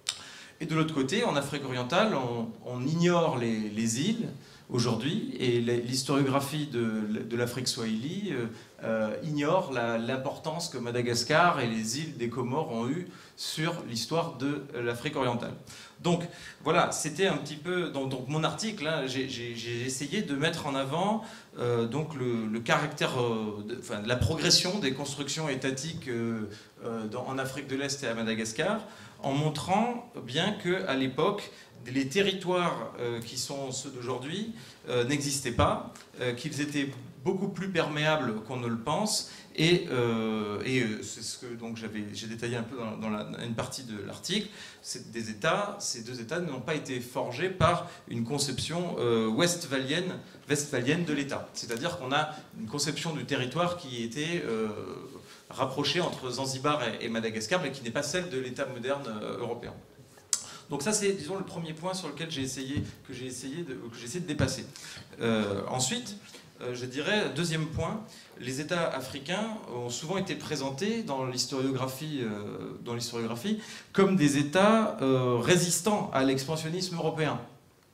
Et de l'autre côté, en Afrique orientale, on, on ignore les, les îles aujourd'hui, et l'historiographie de, de l'Afrique swahili euh, euh, ignore l'importance que Madagascar et les îles des Comores ont eue sur l'histoire de l'Afrique orientale. Donc voilà, c'était un petit peu, donc, donc mon article, hein, j'ai essayé de mettre en avant euh, donc le, le caractère, euh, de, enfin, la progression des constructions étatiques euh, euh, dans, en Afrique de l'Est et à Madagascar, en montrant bien qu'à l'époque, les territoires euh, qui sont ceux d'aujourd'hui euh, n'existaient pas, euh, qu'ils étaient beaucoup plus perméables qu'on ne le pense, et, euh, et c'est ce que j'ai détaillé un peu dans, dans la, une partie de l'article. Des États, ces deux États n'ont pas été forgés par une conception euh, westphalienne, westphalienne de l'État. C'est-à-dire qu'on a une conception du territoire qui était euh, rapprochée entre Zanzibar et, et Madagascar, mais qui n'est pas celle de l'État moderne euh, européen. Donc ça, c'est, disons, le premier point sur lequel j'ai essayé, que j'ai essayé, de, que j'ai essayé de dépasser. Euh, ensuite, euh, je dirais, deuxième point, les États africains ont souvent été présentés dans l'historiographie, euh, dans l'historiographie comme des États euh, résistants à l'expansionnisme européen.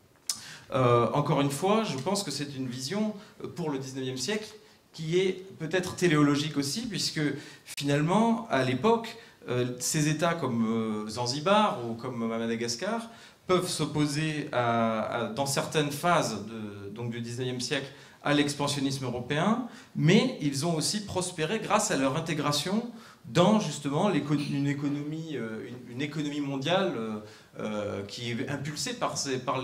Euh, encore une fois, je pense que c'est une vision pour le dix-neuvième siècle qui est peut-être téléologique aussi, puisque finalement, à l'époque, Euh, ces États comme euh, Zanzibar ou comme Madagascar peuvent s'opposer dans certaines phases de, donc du dix-neuvième siècle à l'expansionnisme européen, mais ils ont aussi prospéré grâce à leur intégration dans justement une économie, euh, une, une économie mondiale euh, euh, qui est impulsée par, ces, par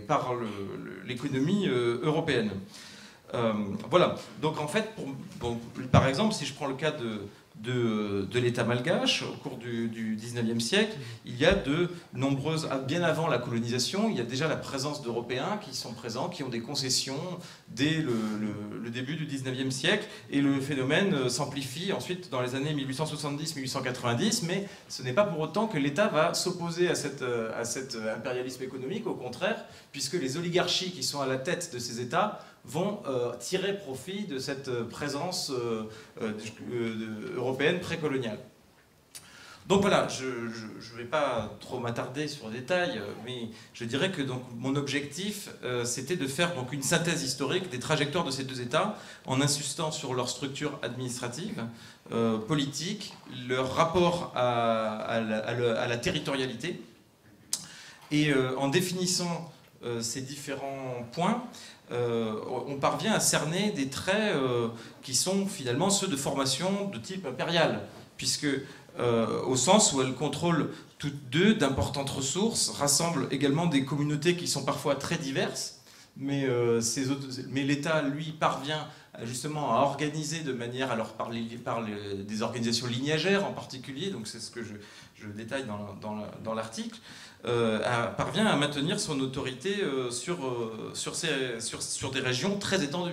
l'économie euh, européenne. Euh, voilà, donc en fait, pour, bon, par exemple, si je prends le cas de de, de l'État malgache, au cours du, du dix-neuvième siècle, il y a de nombreuses, bien avant la colonisation, il y a déjà la présence d'Européens qui sont présents, qui ont des concessions dès le, le, le début du dix-neuvième siècle, et le phénomène s'amplifie ensuite dans les années mille huit cent soixante-dix mille huit cent quatre-vingt-dix, mais ce n'est pas pour autant que l'État va s'opposer à, cette, à cet impérialisme économique, au contraire, puisque les oligarchies qui sont à la tête de ces États vont euh, tirer profit de cette présence euh, euh, euh, européenne précoloniale. Donc voilà, je ne vais pas trop m'attarder sur les détails, mais je dirais que donc, mon objectif, euh, c'était de faire donc, une synthèse historique des trajectoires de ces deux États, en insistant sur leur structure administrative, euh, politique, leur rapport à, à, la, à, la, à la territorialité, et euh, en définissant euh, ces différents points, Euh, on parvient à cerner des traits euh, qui sont finalement ceux de formation de type impérial, puisque euh, au sens où elles contrôlent toutes deux d'importantes ressources, rassemblent également des communautés qui sont parfois très diverses, mais, euh, mais l'État, lui, parvient justement à organiser de manière, alors par, les, par les, des organisations lignagères en particulier, donc c'est ce que je, je détaille dans l'article, Euh, à, parvient à maintenir son autorité euh, sur, euh, sur, ces, sur, sur des régions très étendues.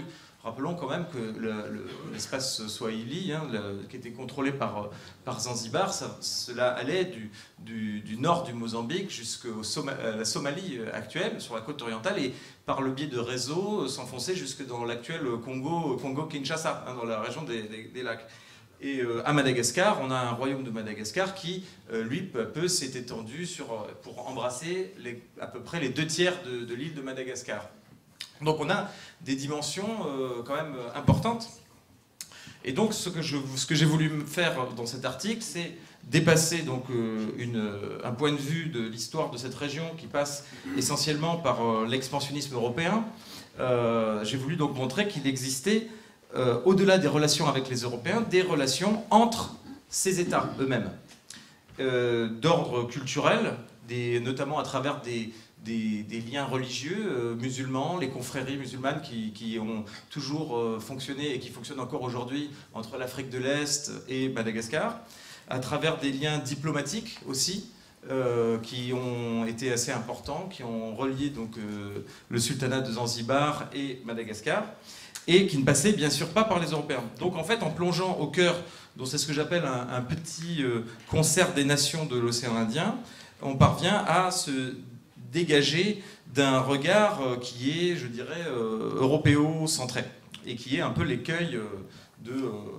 Rappelons quand même que l'espace le, le, swahili, hein, le, qui était contrôlé par, par Zanzibar, ça, cela allait du, du, du nord du Mozambique jusqu'à Soma, la Somalie actuelle, sur la côte orientale, et par le biais de réseaux, s'enfoncer jusque dans l'actuel Congo, Congo-Kinshasa, hein, dans la région des, des, des lacs. Et euh, à Madagascar, on a un royaume de Madagascar qui, euh, lui, peu à peu, s'est étendu sur, pour embrasser les, à peu près les deux tiers de, de l'île de Madagascar. Donc on a des dimensions euh, quand même importantes. Et donc ce que, je, ce que j'ai voulu faire dans cet article, c'est dépasser donc, euh, une, un point de vue de l'histoire de cette région qui passe essentiellement par euh, l'expansionnisme européen. Euh, j'ai voulu donc montrer qu'il existait, euh, au-delà des relations avec les Européens, des relations entre ces États eux-mêmes, euh, d'ordre culturel, des, notamment à travers des... Des, des liens religieux euh, musulmans, les confréries musulmanes qui, qui ont toujours euh, fonctionné et qui fonctionnent encore aujourd'hui entre l'Afrique de l'Est et Madagascar, à travers des liens diplomatiques aussi, euh, qui ont été assez importants, qui ont relié donc, euh, le sultanat de Zanzibar et Madagascar, et qui ne passaient bien sûr pas par les Européens. Donc en fait, en plongeant au cœur, donc c'est ce que j'appelle un, un petit euh, concert des nations de l'océan Indien, on parvient à se dégagé d'un regard qui est, je dirais, euh, européo-centré, et qui est un peu l'écueil de,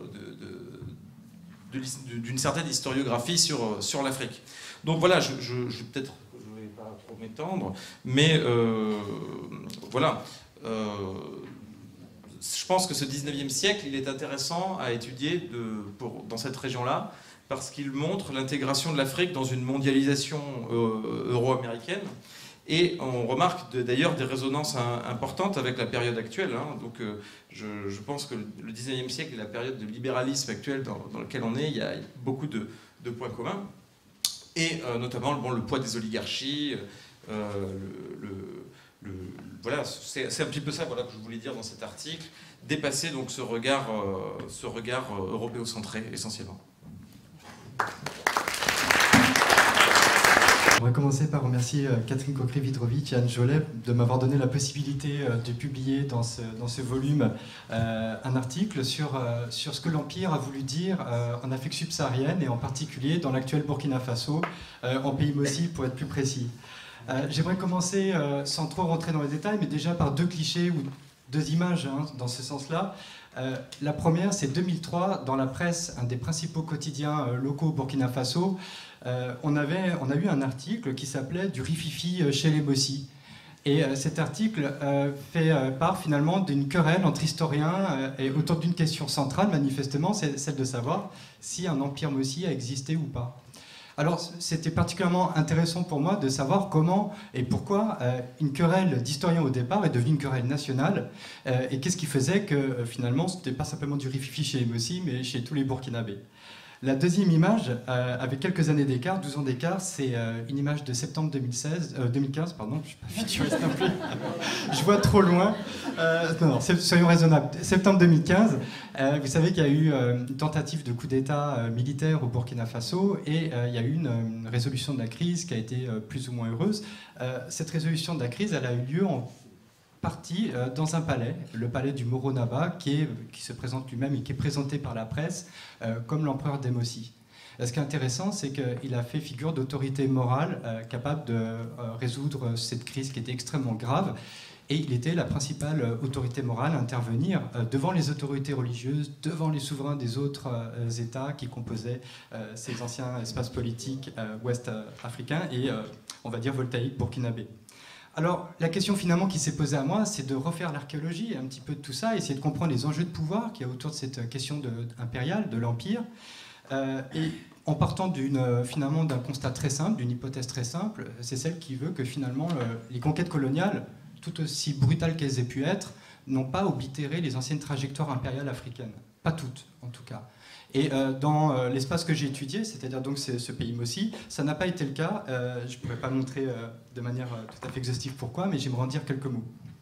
de, de, de, d'une certaine historiographie sur, sur l'Afrique. Donc voilà, je, je, je peut-être je ne vais pas trop m'étendre, mais euh, voilà. Euh, je pense que ce dix-neuvième siècle, il est intéressant à étudier de, pour, dans cette région-là, parce qu'il montre l'intégration de l'Afrique dans une mondialisation euh, euro-américaine. Et on remarque d'ailleurs des résonances importantes avec la période actuelle. Hein. Donc euh, je, je pense que le dix-neuvième siècle et la période de libéralisme actuelle dans, dans laquelle on est, il y a beaucoup de, de points communs. Et euh, notamment bon, le poids des oligarchies. Euh, le, le, le, voilà, c'est un petit peu ça voilà, que je voulais dire dans cet article. Dépasser donc, ce regard, euh, ce regard euh, européocentré essentiellement. On va commencer par remercier Catherine Kokry-Vidrovitch et Anne Jolet de m'avoir donné la possibilité de publier dans ce, dans ce volume euh, un article sur, euh, sur ce que l'Empire a voulu dire euh, en Afrique subsaharienne et en particulier dans l'actuel Burkina Faso, euh, en pays Mossi pour être plus précis. Euh, J'aimerais commencer euh, sans trop rentrer dans les détails, mais déjà par deux clichés ou deux images hein, dans ce sens-là. Euh, la première, c'est deux mille trois, dans la presse, un des principaux quotidiens euh, locaux au Burkina Faso, Euh, on, avait, on a eu un article qui s'appelait « Du rififi chez les Mossi ». Et euh, cet article euh, fait euh, part finalement d'une querelle entre historiens euh, et autour d'une question centrale, manifestement, c'est celle de savoir si un empire Mossi a existé ou pas. Alors c'était particulièrement intéressant pour moi de savoir comment et pourquoi euh, une querelle d'historiens au départ est devenue une querelle nationale euh, et qu'est-ce qui faisait que euh, finalement ce n'était pas simplement du rififi chez les Mossi, mais chez tous les Burkinabés. La deuxième image, euh, avec quelques années d'écart, douze ans d'écart, c'est euh, une image de septembre deux mille seize, euh, deux mille quinze, pardon, je ne suis pas futuriste non plus, je vois trop loin. Euh, non, non, soyons raisonnables. Septembre deux mille quinze, euh, vous savez qu'il y a eu euh, une tentative de coup d'État euh, militaire au Burkina Faso et euh, il y a eu une, une résolution de la crise qui a été euh, plus ou moins heureuse. Euh, cette résolution de la crise, elle a eu lieu en partie euh, dans un palais, le palais du Moro Naba, qui, est, qui se présente lui-même et qui est présenté par la presse euh, comme l'empereur des Mossi. Ce qui est intéressant, c'est qu'il a fait figure d'autorité morale euh, capable de euh, résoudre cette crise qui était extrêmement grave. Et il était la principale euh, autorité morale à intervenir euh, devant les autorités religieuses, devant les souverains des autres euh, États qui composaient euh, ces anciens espaces politiques euh, ouest-africains et, euh, on va dire, voltaïques burkinabés. Alors, la question finalement qui s'est posée à moi, c'est de refaire l'archéologie, un petit peu de tout ça, essayer de comprendre les enjeux de pouvoir qu'il y a autour de cette question de, impériale, de l'Empire, euh, et en partant d'une, finalement d'un constat très simple, d'une hypothèse très simple, c'est celle qui veut que finalement le, les conquêtes coloniales, tout aussi brutales qu'elles aient pu être, n'ont pas oblitéré les anciennes trajectoires impériales africaines. Pas toutes, en tout cas. Et euh, dans euh, l'espace que j'ai étudié, c'est-à-dire donc ce pays Mossi, ça n'a pas été le cas. Euh, je ne pourrais pas montrer euh, de manière euh, tout à fait exhaustive pourquoi, mais j'aimerais en dire quelques mots.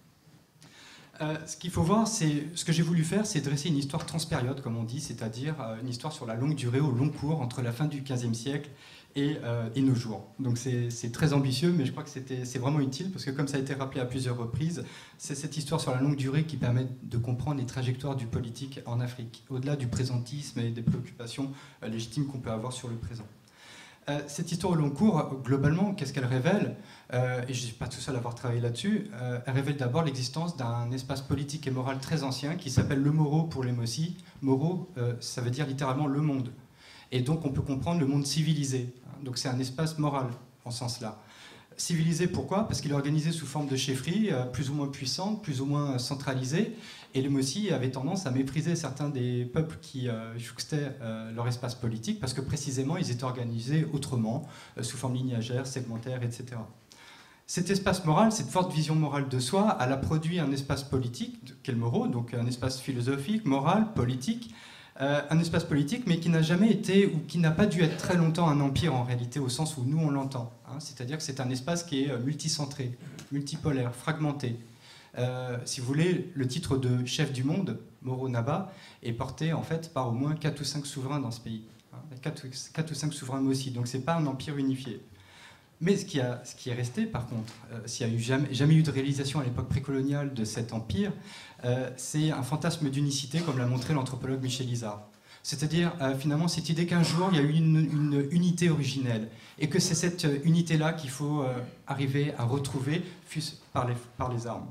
Euh, ce qu'il faut voir, c'est ce que j'ai voulu faire, c'est dresser une histoire transpériode, comme on dit, c'est-à-dire euh, une histoire sur la longue durée, au long cours, entre la fin du quinzième siècle et, euh, et nos jours. Donc c'est très ambitieux, mais je crois que c'est vraiment utile, parce que comme ça a été rappelé à plusieurs reprises, c'est cette histoire sur la longue durée qui permet de comprendre les trajectoires du politique en Afrique, au-delà du présentisme et des préoccupations euh, légitimes qu'on peut avoir sur le présent. Euh, cette histoire au long cours, globalement, qu'est-ce qu'elle révèle? euh, Et je ne suis pas tout seul à avoir travaillé là-dessus. Euh, elle révèle d'abord l'existence d'un espace politique et moral très ancien qui s'appelle le Moro pour les Mossi. Moro, euh, ça veut dire littéralement le monde. Et donc on peut comprendre le monde civilisé. Donc c'est un espace moral en ce sens-là. Civilisé, pourquoi? Parce qu'il est organisé sous forme de chefferie, euh, plus ou moins puissante, plus ou moins centralisée. Et les Mossi avaient tendance à mépriser certains des peuples qui euh, jouxtaient euh, leur espace politique, parce que précisément ils étaient organisés autrement, euh, sous forme lignagère, segmentaire, et cetera. Cet espace moral, cette forte vision morale de soi, elle a produit un espace politique, qu'est le Moro, donc un espace philosophique, moral, politique, Euh, un espace politique, mais qui n'a jamais été, ou qui n'a pas dû être très longtemps un empire en réalité, au sens où nous on l'entend. Hein, c'est-à-dire que c'est un espace qui est multicentré, multipolaire, fragmenté. Euh, si vous voulez, le titre de chef du monde, Moro Naba, est porté en fait par au moins quatre ou cinq souverains dans ce pays. Hein, quatre ou cinq souverains aussi, donc c'est pas un empire unifié. Mais ce qui, a, ce qui est resté, par contre, euh, s'il n'y a eu jamais, jamais eu de réalisation à l'époque précoloniale de cet empire, euh, c'est un fantasme d'unicité, comme l'a montré l'anthropologue Michel Izard. C'est-à-dire, euh, finalement, cette idée qu'un jour, il y a eu une, une unité originelle, et que c'est cette unité-là qu'il faut euh, arriver à retrouver, fût-ce par les, par les armes.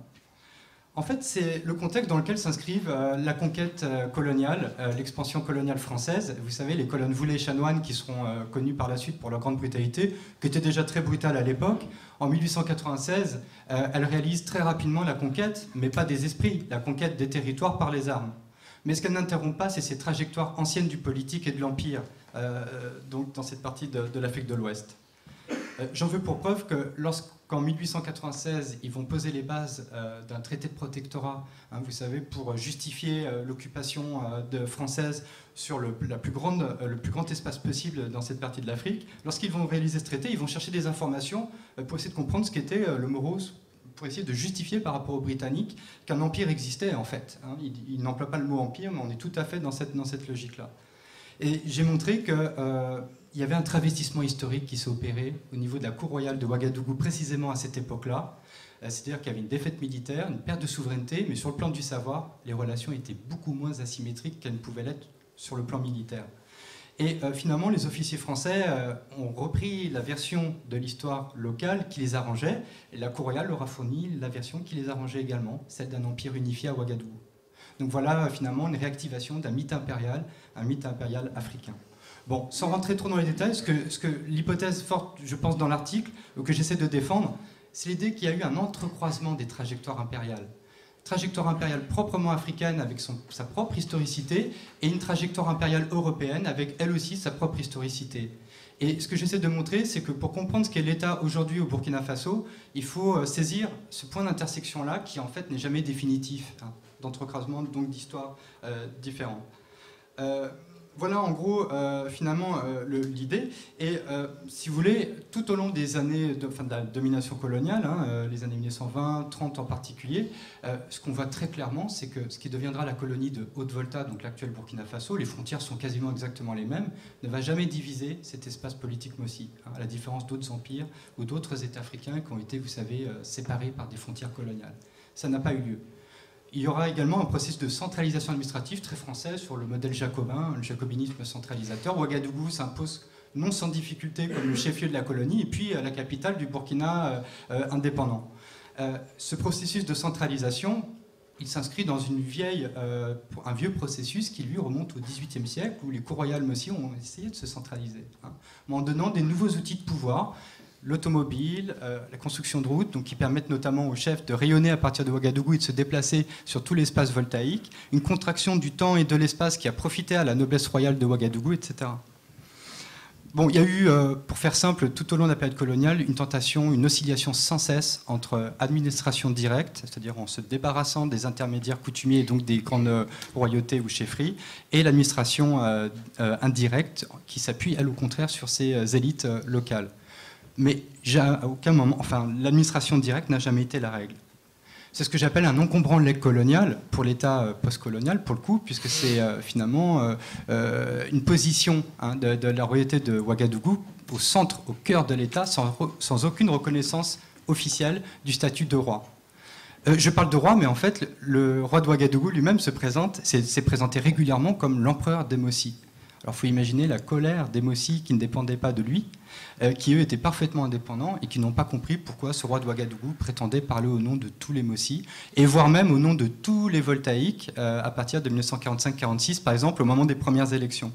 En fait, c'est le contexte dans lequel s'inscrivent euh, la conquête euh, coloniale, euh, l'expansion coloniale française. Vous savez, les colonnes Voulet et Chanoine, qui seront euh, connues par la suite pour leur grande brutalité, qui étaient déjà très brutales à l'époque. En mille huit cent quatre-vingt-seize, euh, elles réalisent très rapidement la conquête, mais pas des esprits, la conquête des territoires par les armes. Mais ce qu'elles n'interrompent pas, c'est ces trajectoires anciennes du politique et de l'Empire, euh, donc dans cette partie de, de l'Afrique de l'Ouest. Euh, J'en veux pour preuve que lorsqu'en mille huit cent quatre-vingt-seize, ils vont poser les bases euh, d'un traité de protectorat, hein, vous savez, pour justifier euh, l'occupation euh, française sur le, la plus grande, euh, le plus grand espace possible dans cette partie de l'Afrique, lorsqu'ils vont réaliser ce traité, ils vont chercher des informations euh, pour essayer de comprendre ce qu'était euh, le Moro, pour essayer de justifier par rapport aux Britanniques qu'un empire existait en fait. Hein. Ils, ils n'emploient pas le mot empire, mais on est tout à fait dans cette, dans cette logique-là. Et j'ai montré que... Euh, il y avait un travestissement historique qui s'est opéré au niveau de la cour royale de Ouagadougou, précisément à cette époque-là. C'est-à-dire qu'il y avait une défaite militaire, une perte de souveraineté, mais sur le plan du savoir, les relations étaient beaucoup moins asymétriques qu'elles ne pouvaient l'être sur le plan militaire. Et euh, finalement, les officiers français euh, ont repris la version de l'histoire locale qui les arrangeait, et la cour royale leur a fourni la version qui les arrangeait également, celle d'un empire unifié à Ouagadougou. Donc voilà finalement une réactivation d'un mythe impérial, un mythe impérial africain. Bon, sans rentrer trop dans les détails, ce que, ce que l'hypothèse forte, je pense, dans l'article, ou que j'essaie de défendre, c'est l'idée qu'il y a eu un entrecroisement des trajectoires impériales. Trajectoire impériale proprement africaine avec son, sa propre historicité, et une trajectoire impériale européenne avec elle aussi sa propre historicité. Et ce que j'essaie de montrer, c'est que pour comprendre ce qu'est l'État aujourd'hui au Burkina Faso, il faut saisir ce point d'intersection-là qui en fait n'est jamais définitif, hein, d'entrecroisement, donc d'histoires euh, différentes. Euh, Voilà en gros euh, finalement euh, l'idée. Et euh, si vous voulez, tout au long des années de, enfin, de la domination coloniale, hein, euh, les années mille neuf cent vingt, trente en particulier, euh, ce qu'on voit très clairement, c'est que ce qui deviendra la colonie de Haute-Volta, donc l'actuel Burkina Faso, les frontières sont quasiment exactement les mêmes, ne va jamais diviser cet espace politique Mossi, hein, à la différence d'autres empires ou d'autres États africains qui ont été, vous savez, euh, séparés par des frontières coloniales. Ça n'a pas eu lieu. Il y aura également un processus de centralisation administrative très français sur le modèle jacobin, le jacobinisme centralisateur. Ouagadougou s'impose non sans difficulté comme le chef-lieu de la colonie et puis la capitale du Burkina euh, indépendant. Euh, ce processus de centralisation, il s'inscrit dans une vieille, euh, un vieux processus qui lui remonte au dix-huitième siècle où les cours royales aussi ont essayé de se centraliser, hein, en donnant des nouveaux outils de pouvoir. L'automobile, euh, la construction de routes, donc qui permettent notamment aux chefs de rayonner à partir de Ouagadougou et de se déplacer sur tout l'espace voltaïque, une contraction du temps et de l'espace qui a profité à la noblesse royale de Ouagadougou, et cetera. Bon, il y a eu, euh, pour faire simple, tout au long de la période coloniale, une tentation, une oscillation sans cesse entre administration directe, c'est-à-dire en se débarrassant des intermédiaires coutumiers, donc des grandes royautés ou chefferies, et l'administration euh, euh, indirecte, qui s'appuie, elle, au contraire, sur ces euh, élites euh, locales. Mais à aucun moment, enfin, l'administration directe n'a jamais été la règle. C'est ce que j'appelle un encombrant legs colonial pour l'État postcolonial, pour le coup, puisque c'est euh, finalement euh, euh, une position, hein, de, de la royauté de Ouagadougou au centre, au cœur de l'État, sans, sans aucune reconnaissance officielle du statut de roi. Euh, je parle de roi, mais en fait, le, le roi de Ouagadougou lui-même se présente, s'est présenté régulièrement comme l'empereur des Mossi. Alors il faut imaginer la colère des Mossi qui ne dépendaient pas de lui, euh, qui eux étaient parfaitement indépendants et qui n'ont pas compris pourquoi ce roi de Ouagadougou prétendait parler au nom de tous les Mossi, et voire même au nom de tous les voltaïques euh, à partir de mille neuf cent quarante-cinq quarante-six, par exemple, au moment des premières élections.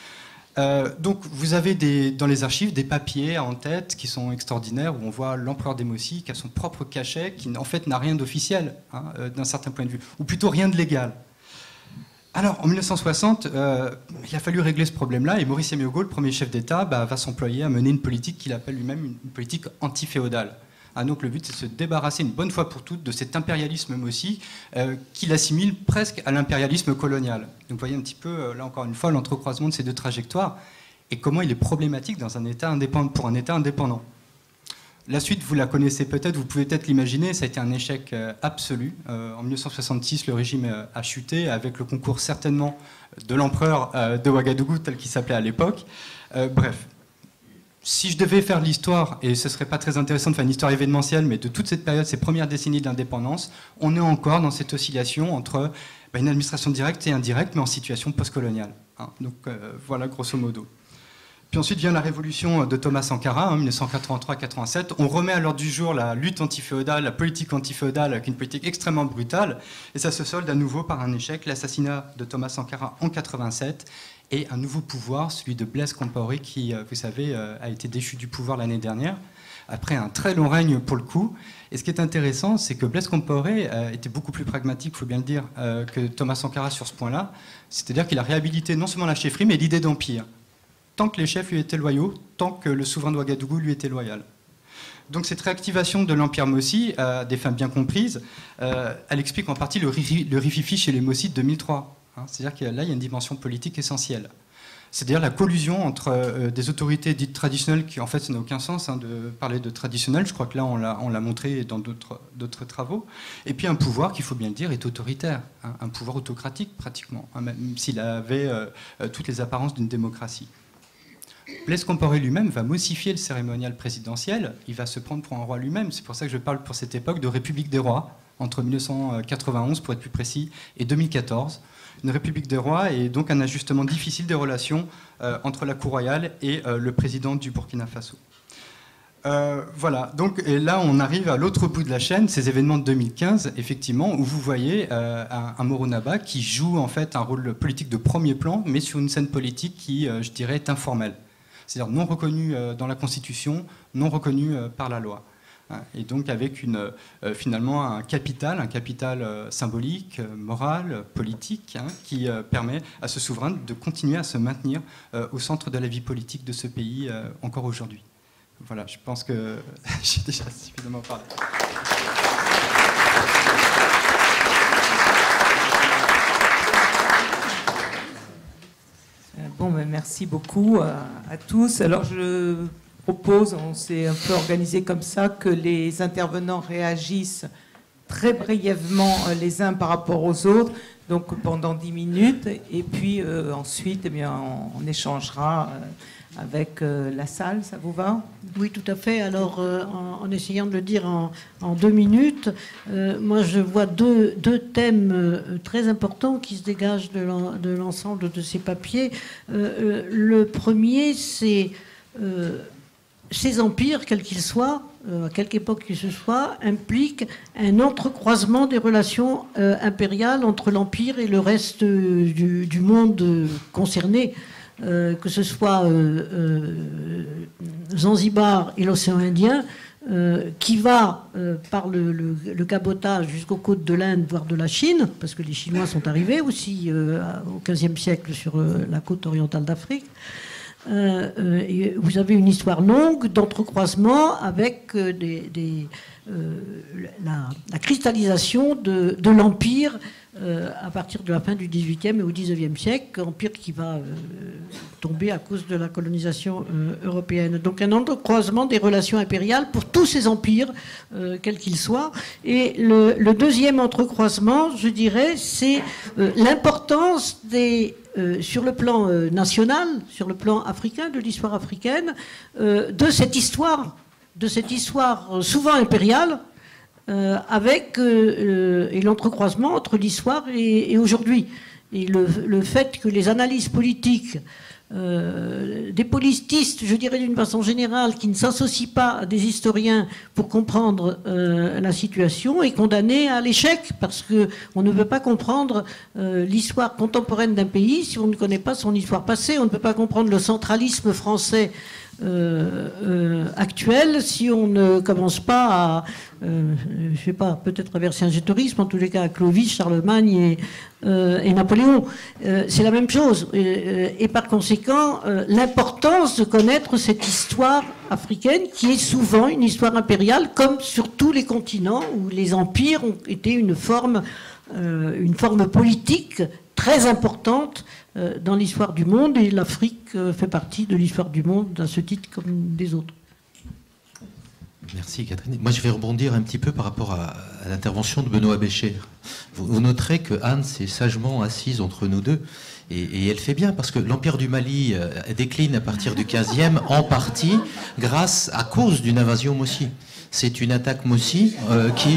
Euh, donc vous avez des, dans les archives des papiers en tête qui sont extraordinaires, où on voit l'empereur des Mossi qui a son propre cachet, qui en fait n'a rien d'officiel, hein, euh, d'un certain point de vue, ou plutôt rien de légal. Alors, en mille neuf cent soixante, euh, il a fallu régler ce problème-là, et Maurice Yaméogo, le premier chef d'État, bah, va s'employer à mener une politique qu'il appelle lui-même une politique anti-féodale. Ah, donc le but, c'est de se débarrasser une bonne fois pour toutes de cet impérialisme Mossi euh, qu'il assimile presque à l'impérialisme colonial. Donc vous voyez un petit peu, euh, là encore une fois, l'entrecroisement de ces deux trajectoires, et comment il est problématique dans un État indépendant, pour un État indépendant. La suite, vous la connaissez peut-être, vous pouvez peut-être l'imaginer, ça a été un échec absolu. Euh, en mille neuf cent soixante-six, le régime a chuté, avec le concours certainement de l'empereur de Ouagadougou, tel qu'il s'appelait à l'époque. Euh, bref, si je devais faire l'histoire, et ce ne serait pas très intéressant de faire une histoire événementielle, mais de toute cette période, ces premières décennies d'indépendance, on est encore dans cette oscillation entre bah, une administration directe et indirecte, mais en situation postcoloniale. Hein. Donc euh, voilà, grosso modo. Puis ensuite vient la révolution de Thomas Sankara, en mille neuf cent quatre-vingt-trois quatre-vingt-sept. On remet à l'ordre du jour la lutte antiféodale, la politique antiféodale, avec une politique extrêmement brutale. Et ça se solde à nouveau par un échec, l'assassinat de Thomas Sankara en quatre-vingt-sept, et un nouveau pouvoir, celui de Blaise Compaoré, qui, vous savez, a été déchu du pouvoir l'année dernière, après un très long règne pour le coup. Et ce qui est intéressant, c'est que Blaise Compaoré était beaucoup plus pragmatique, il faut bien le dire, que Thomas Sankara sur ce point-là. C'est-à-dire qu'il a réhabilité non seulement la chefferie, mais l'idée d'empire. Tant que les chefs lui étaient loyaux, tant que le souverain de Ouagadougou lui était loyal. Donc cette réactivation de l'empire Mossi, à des fins bien comprises, euh, elle explique en partie le, ri le rififi chez les Mossi de deux mille trois. Hein, c'est-à-dire que là, il y a une dimension politique essentielle. C'est-à-dire la collusion entre euh, des autorités dites traditionnelles, qui en fait, ça n'a aucun sens hein, de parler de traditionnel, je crois que là, on l'a montré dans d'autres travaux, et puis un pouvoir, qu'il faut bien le dire, est autoritaire, hein, un pouvoir autocratique pratiquement, hein, même s'il avait euh, toutes les apparences d'une démocratie. Blaise Compaoré lui-même va mossifier le cérémonial présidentiel, il va se prendre pour un roi lui-même, c'est pour ça que je parle pour cette époque de République des rois, entre mille neuf cent quatre-vingt-onze pour être plus précis, et deux mille quatorze. Une République des rois et donc un ajustement difficile des relations euh, entre la cour royale et euh, le président du Burkina Faso. Euh, voilà, donc et là on arrive à l'autre bout de la chaîne, ces événements de deux mille quinze, effectivement, où vous voyez euh, un, un Moro Naba qui joue en fait un rôle politique de premier plan, mais sur une scène politique qui, euh, je dirais, est informelle. C'est-à-dire non reconnu dans la Constitution, non reconnu par la loi. Et donc avec une, euh, finalement un capital, un capital euh, symbolique, euh, moral, politique, hein, qui euh, permet à ce souverain de continuer à se maintenir euh, au centre de la vie politique de ce pays euh, encore aujourd'hui. Voilà, je pense que j'ai déjà suffisamment parlé. Bon, ben merci beaucoup à, à tous. Alors, je propose, on s'est un peu organisé comme ça, que les intervenants réagissent très brièvement les uns par rapport aux autres, donc pendant dix minutes, et puis euh, ensuite, eh bien, on, on échangera euh, avec euh, la salle. Ça vous va? Oui, tout à fait. Alors, euh, en, en essayant de le dire en, en deux minutes, euh, moi, je vois deux, deux thèmes euh, très importants qui se dégagent de l'ensemble de ces papiers. Euh, euh, le premier, c'est euh, ces empires, quels qu'ils soient, euh, à quelque époque que ce soit, impliquent un entrecroisement des relations euh, impériales entre l'empire et le reste euh, du, du monde euh, concerné. Euh, que ce soit euh, euh, Zanzibar et l'océan Indien, euh, qui va euh, par le, le, le cabotage jusqu'aux côtes de l'Inde, voire de la Chine, parce que les Chinois sont arrivés aussi euh, au quinzième siècle sur euh, la côte orientale d'Afrique. Euh, euh, et vous avez une histoire longue d'entrecroisement avec euh, des, des, euh, la, la cristallisation de, de l'empire euh, à partir de la fin du dix-huitième et au dix-neuvième siècle, empire qui va euh, tomber à cause de la colonisation euh, européenne. Donc un entrecroisement des relations impériales pour tous ces empires, euh, quels qu'ils soient. Et le, le deuxième entrecroisement, je dirais, c'est euh, l'importance des... Euh, sur le plan euh, national, sur le plan africain, de l'histoire africaine, euh, de cette histoire, de cette histoire euh, souvent impériale, euh, avec euh, et l'entrecroisement entre l'histoire et, et aujourd'hui. Et le, le fait que les analyses politiques euh, des politistes, je dirais d'une façon générale, qui ne s'associent pas à des historiens pour comprendre euh, la situation, est condamné à l'échec, parce qu'on ne peut pas comprendre euh, l'histoire contemporaine d'un pays si on ne connaît pas son histoire passée. On ne peut pas comprendre le centralisme français Euh, euh, actuel si on ne commence pas à, euh, je sais pas, peut-être à Vercingétorix, en tous les cas à Clovis, Charlemagne et, euh, et Napoléon. Euh, c'est la même chose. Et, et par conséquent, euh, l'importance de connaître cette histoire africaine qui est souvent une histoire impériale, comme sur tous les continents où les empires ont été une forme, euh, une forme politique très importante dans l'histoire du monde, et l'Afrique fait partie de l'histoire du monde à ce titre comme des autres. Merci Catherine. Moi je vais rebondir un petit peu par rapport à, à l'intervention de Benoît Bécher. Vous, vous noterez que Anne s'est sagement assise entre nous deux, et, et elle fait bien, parce que l'Empire du Mali euh, décline à partir du quinzième en partie grâce, à cause d'une invasion Mossi. C'est une attaque Mossi euh, qui...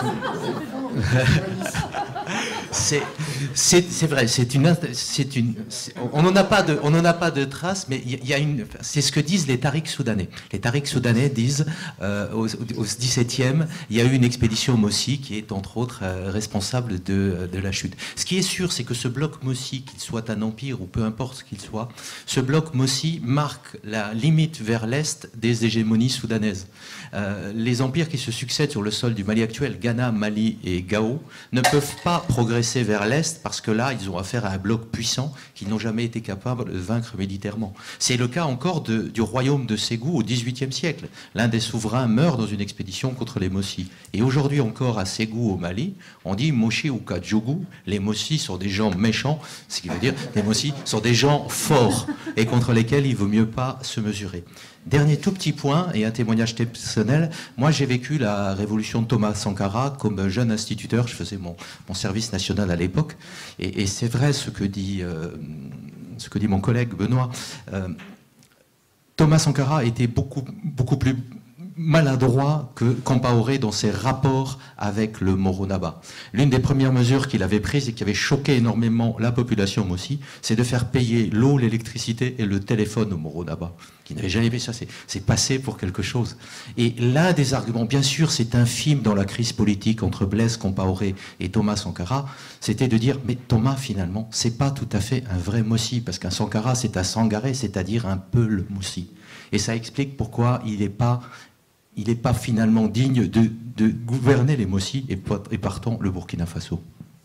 C'est, c'est, c'est vrai, c'est une, c'est une, c'est, on n'en a pas de, on n'en a pas de traces, mais il y a une, c'est ce que disent les tariks soudanais. Les tariks soudanais disent, euh, au, au dix-septième, il y a eu une expédition Mossi qui est entre autres euh, responsable de, de la chute. Ce qui est sûr, c'est que ce bloc Mossi, qu'il soit un empire ou peu importe ce qu'il soit, ce bloc Mossi marque la limite vers l'est des hégémonies soudanaises. Euh, les empires qui se succèdent sur le sol du Mali actuel, Ghana, Mali et Gao, ne peuvent pas progresser vers l'Est, parce que là, ils ont affaire à un bloc puissant qu'ils n'ont jamais été capables de vaincre militairement. C'est le cas encore de, du royaume de Ségou au dix-huitième siècle. L'un des souverains meurt dans une expédition contre les Mossi. Et aujourd'hui encore, à Ségou, au Mali, on dit Moshi ou Kadjougou. Les Mossi sont des gens méchants, ce qui veut dire les Mossi sont des gens forts et contre lesquels il vaut mieux pas se mesurer. Dernier tout petit point, et un témoignage personnel. Moi, j'ai vécu la révolution de Thomas Sankara comme jeune instituteur. Je faisais mon, mon service national à l'époque. Et, et c'est vrai ce que dit, euh, ce que dit mon collègue Benoît. Euh, Thomas Sankara était beaucoup, beaucoup plus maladroit que Compaoré dans ses rapports avec le Moronaba. L'une des premières mesures qu'il avait prises et qui avait choqué énormément la population Mossi, c'est de faire payer l'eau, l'électricité et le téléphone au Moronaba, qui n'avait jamais fait ça. C'est passé pour quelque chose. Et l'un des arguments, bien sûr, c'est infime dans la crise politique entre Blaise Compaoré et Thomas Sankara, c'était de dire, mais Thomas, finalement, c'est pas tout à fait un vrai Mossi, parce qu'un Sankara, c'est un Sangaré, c'est-à-dire un peu le Mossi. Et ça explique pourquoi il n'est pas il n'est pas finalement digne de, de gouverner les Mossi et, et partant le Burkina Faso.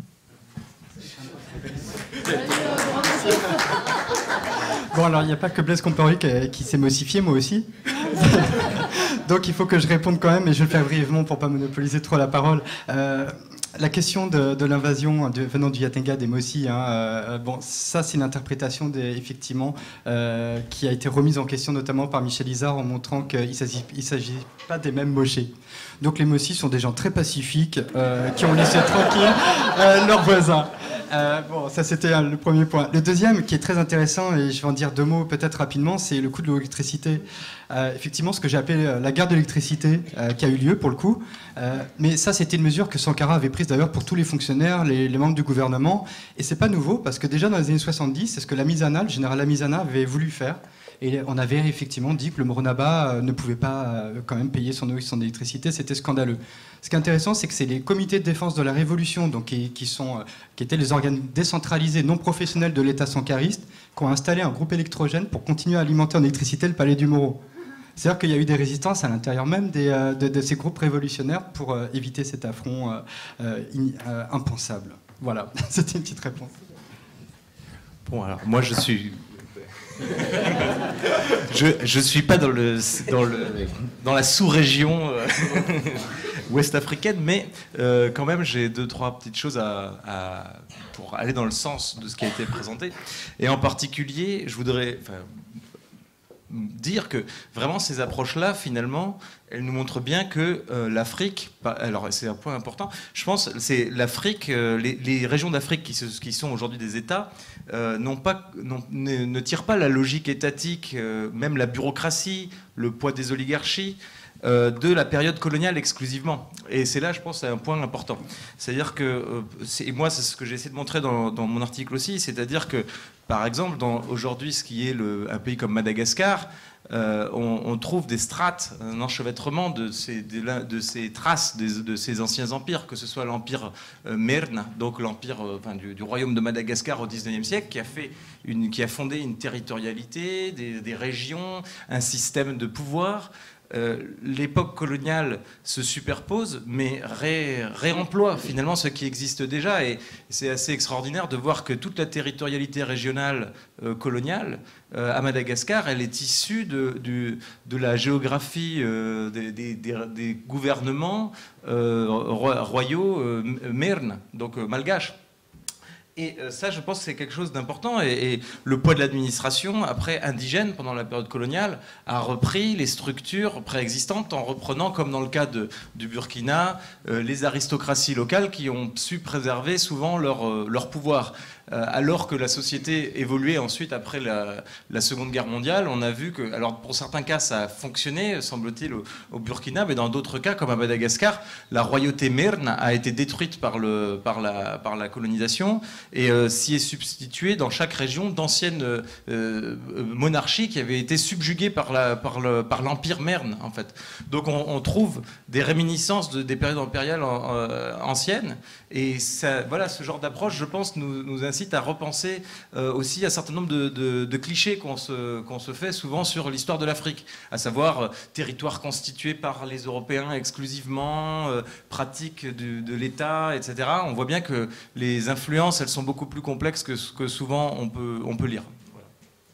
Bon, alors il n'y a pas que Blaise Compaoré qui, qui s'est mossifié, moi aussi. Donc il faut que je réponde quand même, et je vais le faire brièvement pour ne pas monopoliser trop la parole. Euh, La question de, de l'invasion venant du Yatenga des Mossi, hein, euh, bon, ça c'est une interprétation des, effectivement euh, qui a été remise en question notamment par Michel Izard en montrant qu'il ne s'agit, il s'agit pas des mêmes Mochés. Donc les Mossi sont des gens très pacifiques euh, qui ont laissé tranquille euh, leurs voisins. Euh, bon, ça c'était hein, le premier point. Le deuxième, qui est très intéressant, et je vais en dire deux mots peut-être rapidement, c'est le coût de l'électricité. Euh, effectivement, ce que j'ai appelé la guerre de l'électricité euh, qui a eu lieu pour le coup. Euh, mais ça, c'était une mesure que Sankara avait prise d'ailleurs pour tous les fonctionnaires, les, les membres du gouvernement. Et c'est pas nouveau, parce que déjà dans les années soixante-dix, c'est ce que Lamizana, le général Lamizana, avait voulu faire. Et on avait effectivement dit que le Moronaba ne pouvait pas quand même payer son eau et son électricité, c'était scandaleux. Ce qui est intéressant, c'est que c'est les comités de défense de la Révolution, donc qui, qui, sont, qui étaient les organes décentralisés non professionnels de l'État sankariste, qui ont installé un groupe électrogène pour continuer à alimenter en électricité le palais du Moro. C'est-à-dire qu'il y a eu des résistances à l'intérieur même des, de, de ces groupes révolutionnaires pour euh, éviter cet affront euh, euh, impensable. Voilà, c'était une petite réponse. Bon, alors moi je suis... je je suis pas dans le dans le dans la sous-région. ouest-africaine, mais euh, quand même j'ai deux trois petites choses à, à, pour aller dans le sens de ce qui a été présenté. Et en particulier, je voudrais enfin, dire que vraiment ces approches-là, finalement, elles nous montrent bien que euh, l'Afrique, alors c'est un point important, je pense, c'est l'Afrique, euh, les, les régions d'Afrique qui, qui sont aujourd'hui des États, euh, n'ont pas, n'ont, ne, ne tirent pas la logique étatique, euh, même la bureaucratie, le poids des oligarchies, euh, de la période coloniale exclusivement. Et c'est là, je pense, c'est un point important. C'est-à-dire que, euh, c'est, et moi, c'est ce que j'ai essayé de montrer dans, dans mon article aussi, c'est-à-dire que, par exemple, dans aujourd'hui, ce qui est le, un pays comme Madagascar, Euh, on, on trouve des strates, un enchevêtrement de ces, de, de ces traces de, de ces anciens empires, que ce soit l'empire euh, Merne, donc l'empire euh, enfin, du, du royaume de Madagascar au dix-neuvième siècle, qui a, fait une, qui a fondé une territorialité, des, des régions, un système de pouvoir. Euh, l'époque coloniale se superpose, mais ré, réemploie finalement ce qui existe déjà. Et c'est assez extraordinaire de voir que toute la territorialité régionale euh, coloniale euh, à Madagascar, elle est issue de, de, de la géographie euh, des, des, des, des gouvernements euh, royaux euh, Merne, donc euh, malgaches. Et ça, je pense que c'est quelque chose d'important. Et, et le poids de l'administration, après indigène, pendant la période coloniale, a repris les structures préexistantes en reprenant, comme dans le cas de, du Burkina, euh, les aristocraties locales qui ont su préserver souvent leur, euh, leur pouvoir. Euh, alors que la société évoluait ensuite après la, la Seconde Guerre mondiale, on a vu que, alors pour certains cas ça a fonctionné, semble-t-il, au, au Burkina, mais dans d'autres cas, comme à Madagascar, la royauté Merne a été détruite par, le, par, la, par la colonisation et euh, s'y est substituée dans chaque région d'anciennes euh, euh, monarchies qui avaient été subjuguées par, la, par, le, par l'empire Merne, en fait. Donc on, on trouve des réminiscences de, des périodes impériales euh, anciennes, et ça, voilà, ce genre d'approche, je pense, nous, nous incite à repenser euh, aussi un certain nombre de, de, de clichés qu'on se, qu'on se fait souvent sur l'histoire de l'Afrique, à savoir euh, territoire constitué par les Européens exclusivement, euh, pratique du, de l'État, et cetera. On voit bien que les influences, elles sont beaucoup plus complexes que ce que souvent on peut, on peut lire. Voilà.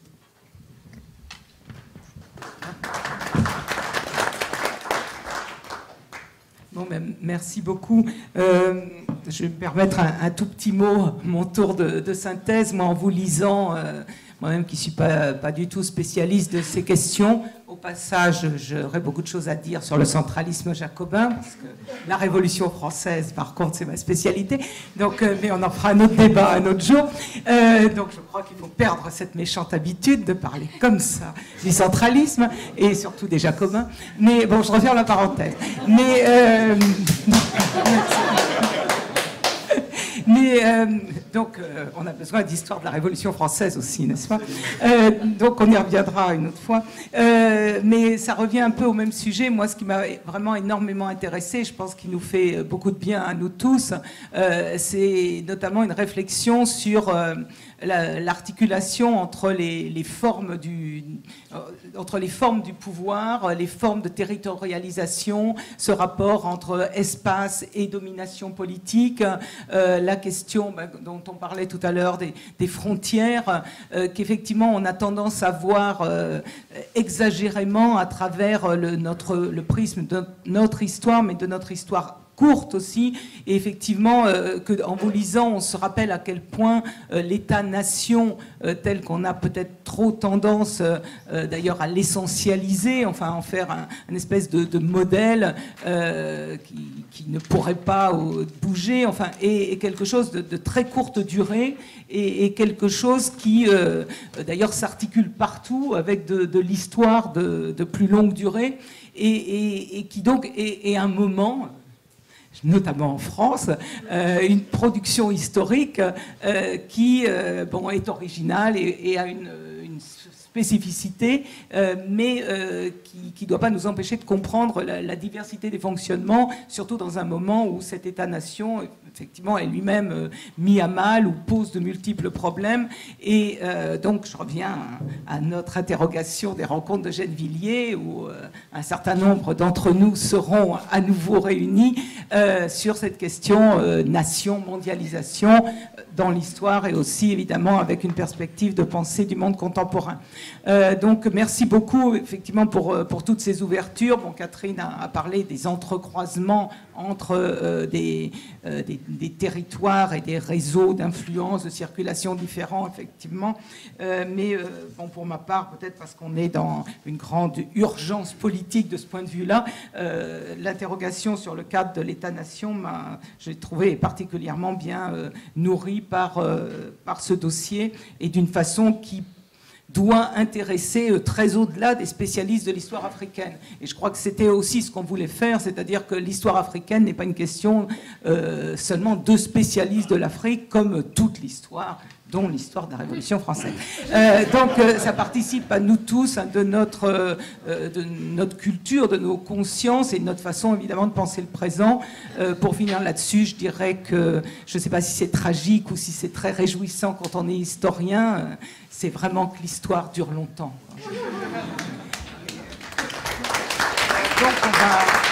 Bon, ben, merci beaucoup. Euh, je vais me permettre un, un tout petit mot, mon tour de, de synthèse, moi en vous lisant, euh, moi-même qui ne suis pas, pas du tout spécialiste de ces questions. Au passage, j'aurais beaucoup de choses à dire sur le centralisme jacobin, parce que la Révolution française, par contre, c'est ma spécialité. Donc, euh, mais on en fera un autre débat un autre jour. Euh, donc, je crois qu'il faut perdre cette méchante habitude de parler comme ça du centralisme, et surtout des jacobins. Mais bon, je reviens à la parenthèse. Mais... Euh, Mais euh, donc, euh, on a besoin d'histoire de la Révolution française aussi, n'est-ce pas? euh, Donc, on y reviendra une autre fois. Euh, mais ça revient un peu au même sujet. Moi, ce qui m'a vraiment énormément intéressé, je pense qu'il nous fait beaucoup de bien à nous tous, euh, c'est notamment une réflexion sur euh, la, l'articulation entre les, les formes du, euh, entre les formes du pouvoir, les formes de territorialisation, ce rapport entre espace et domination politique, euh, la question bah, dont on parlait tout à l'heure des, des frontières, euh, qu'effectivement on a tendance à voir euh, exagérément à travers le, notre, le prisme de notre histoire, mais de notre histoire courte aussi, et effectivement euh, que, en vous lisant on se rappelle à quel point euh, l'État-nation euh, tel qu'on a peut-être trop tendance euh, euh, d'ailleurs à l'essentialiser, enfin en faire un, un espèce de, de modèle euh, qui, qui ne pourrait pas euh, bouger, enfin et, et quelque chose de, de très courte durée et, et quelque chose qui euh, d'ailleurs s'articule partout avec de, de l'histoire de, de plus longue durée et, et, et qui donc est, est un moment, notamment en France, euh, une production historique euh, qui euh, bon, est originale et, et a une, une spécificité, euh, mais euh, qui ne doit pas nous empêcher de comprendre la, la diversité des fonctionnements, surtout dans un moment où cet État-nation, effectivement, est lui-même euh, mis à mal ou pose de multiples problèmes. Et euh, donc, je reviens à, à notre interrogation des rencontres de Gennevilliers, où euh, un certain nombre d'entre nous seront à nouveau réunis euh, sur cette question euh, nation, mondialisation, dans l'histoire et aussi, évidemment, avec une perspective de pensée du monde contemporain. Euh, donc merci beaucoup effectivement pour, pour toutes ces ouvertures. Bon, Catherine a, a parlé des entrecroisements entre euh, des, euh, des, des territoires et des réseaux d'influence, de circulation différents, effectivement. Euh, mais euh, bon, pour ma part, peut-être parce qu'on est dans une grande urgence politique de ce point de vue-là, euh, l'interrogation sur le cadre de l'État-nation, j'ai trouvé particulièrement bien euh, nourrie par, euh, par ce dossier et d'une façon qui doit intéresser très au-delà des spécialistes de l'histoire africaine. Et je crois que c'était aussi ce qu'on voulait faire, c'est-à-dire que l'histoire africaine n'est pas une question euh, seulement de spécialistes de l'Afrique, comme toute l'histoire, dont l'histoire de la Révolution française. Euh, donc euh, ça participe à nous tous, hein, de, notre, euh, de notre culture, de nos consciences et de notre façon évidemment de penser le présent. Euh, pour finir là-dessus, je dirais que je ne sais pas si c'est tragique ou si c'est très réjouissant quand on est historien, euh, c'est vraiment que l'histoire dure longtemps. Donc on va...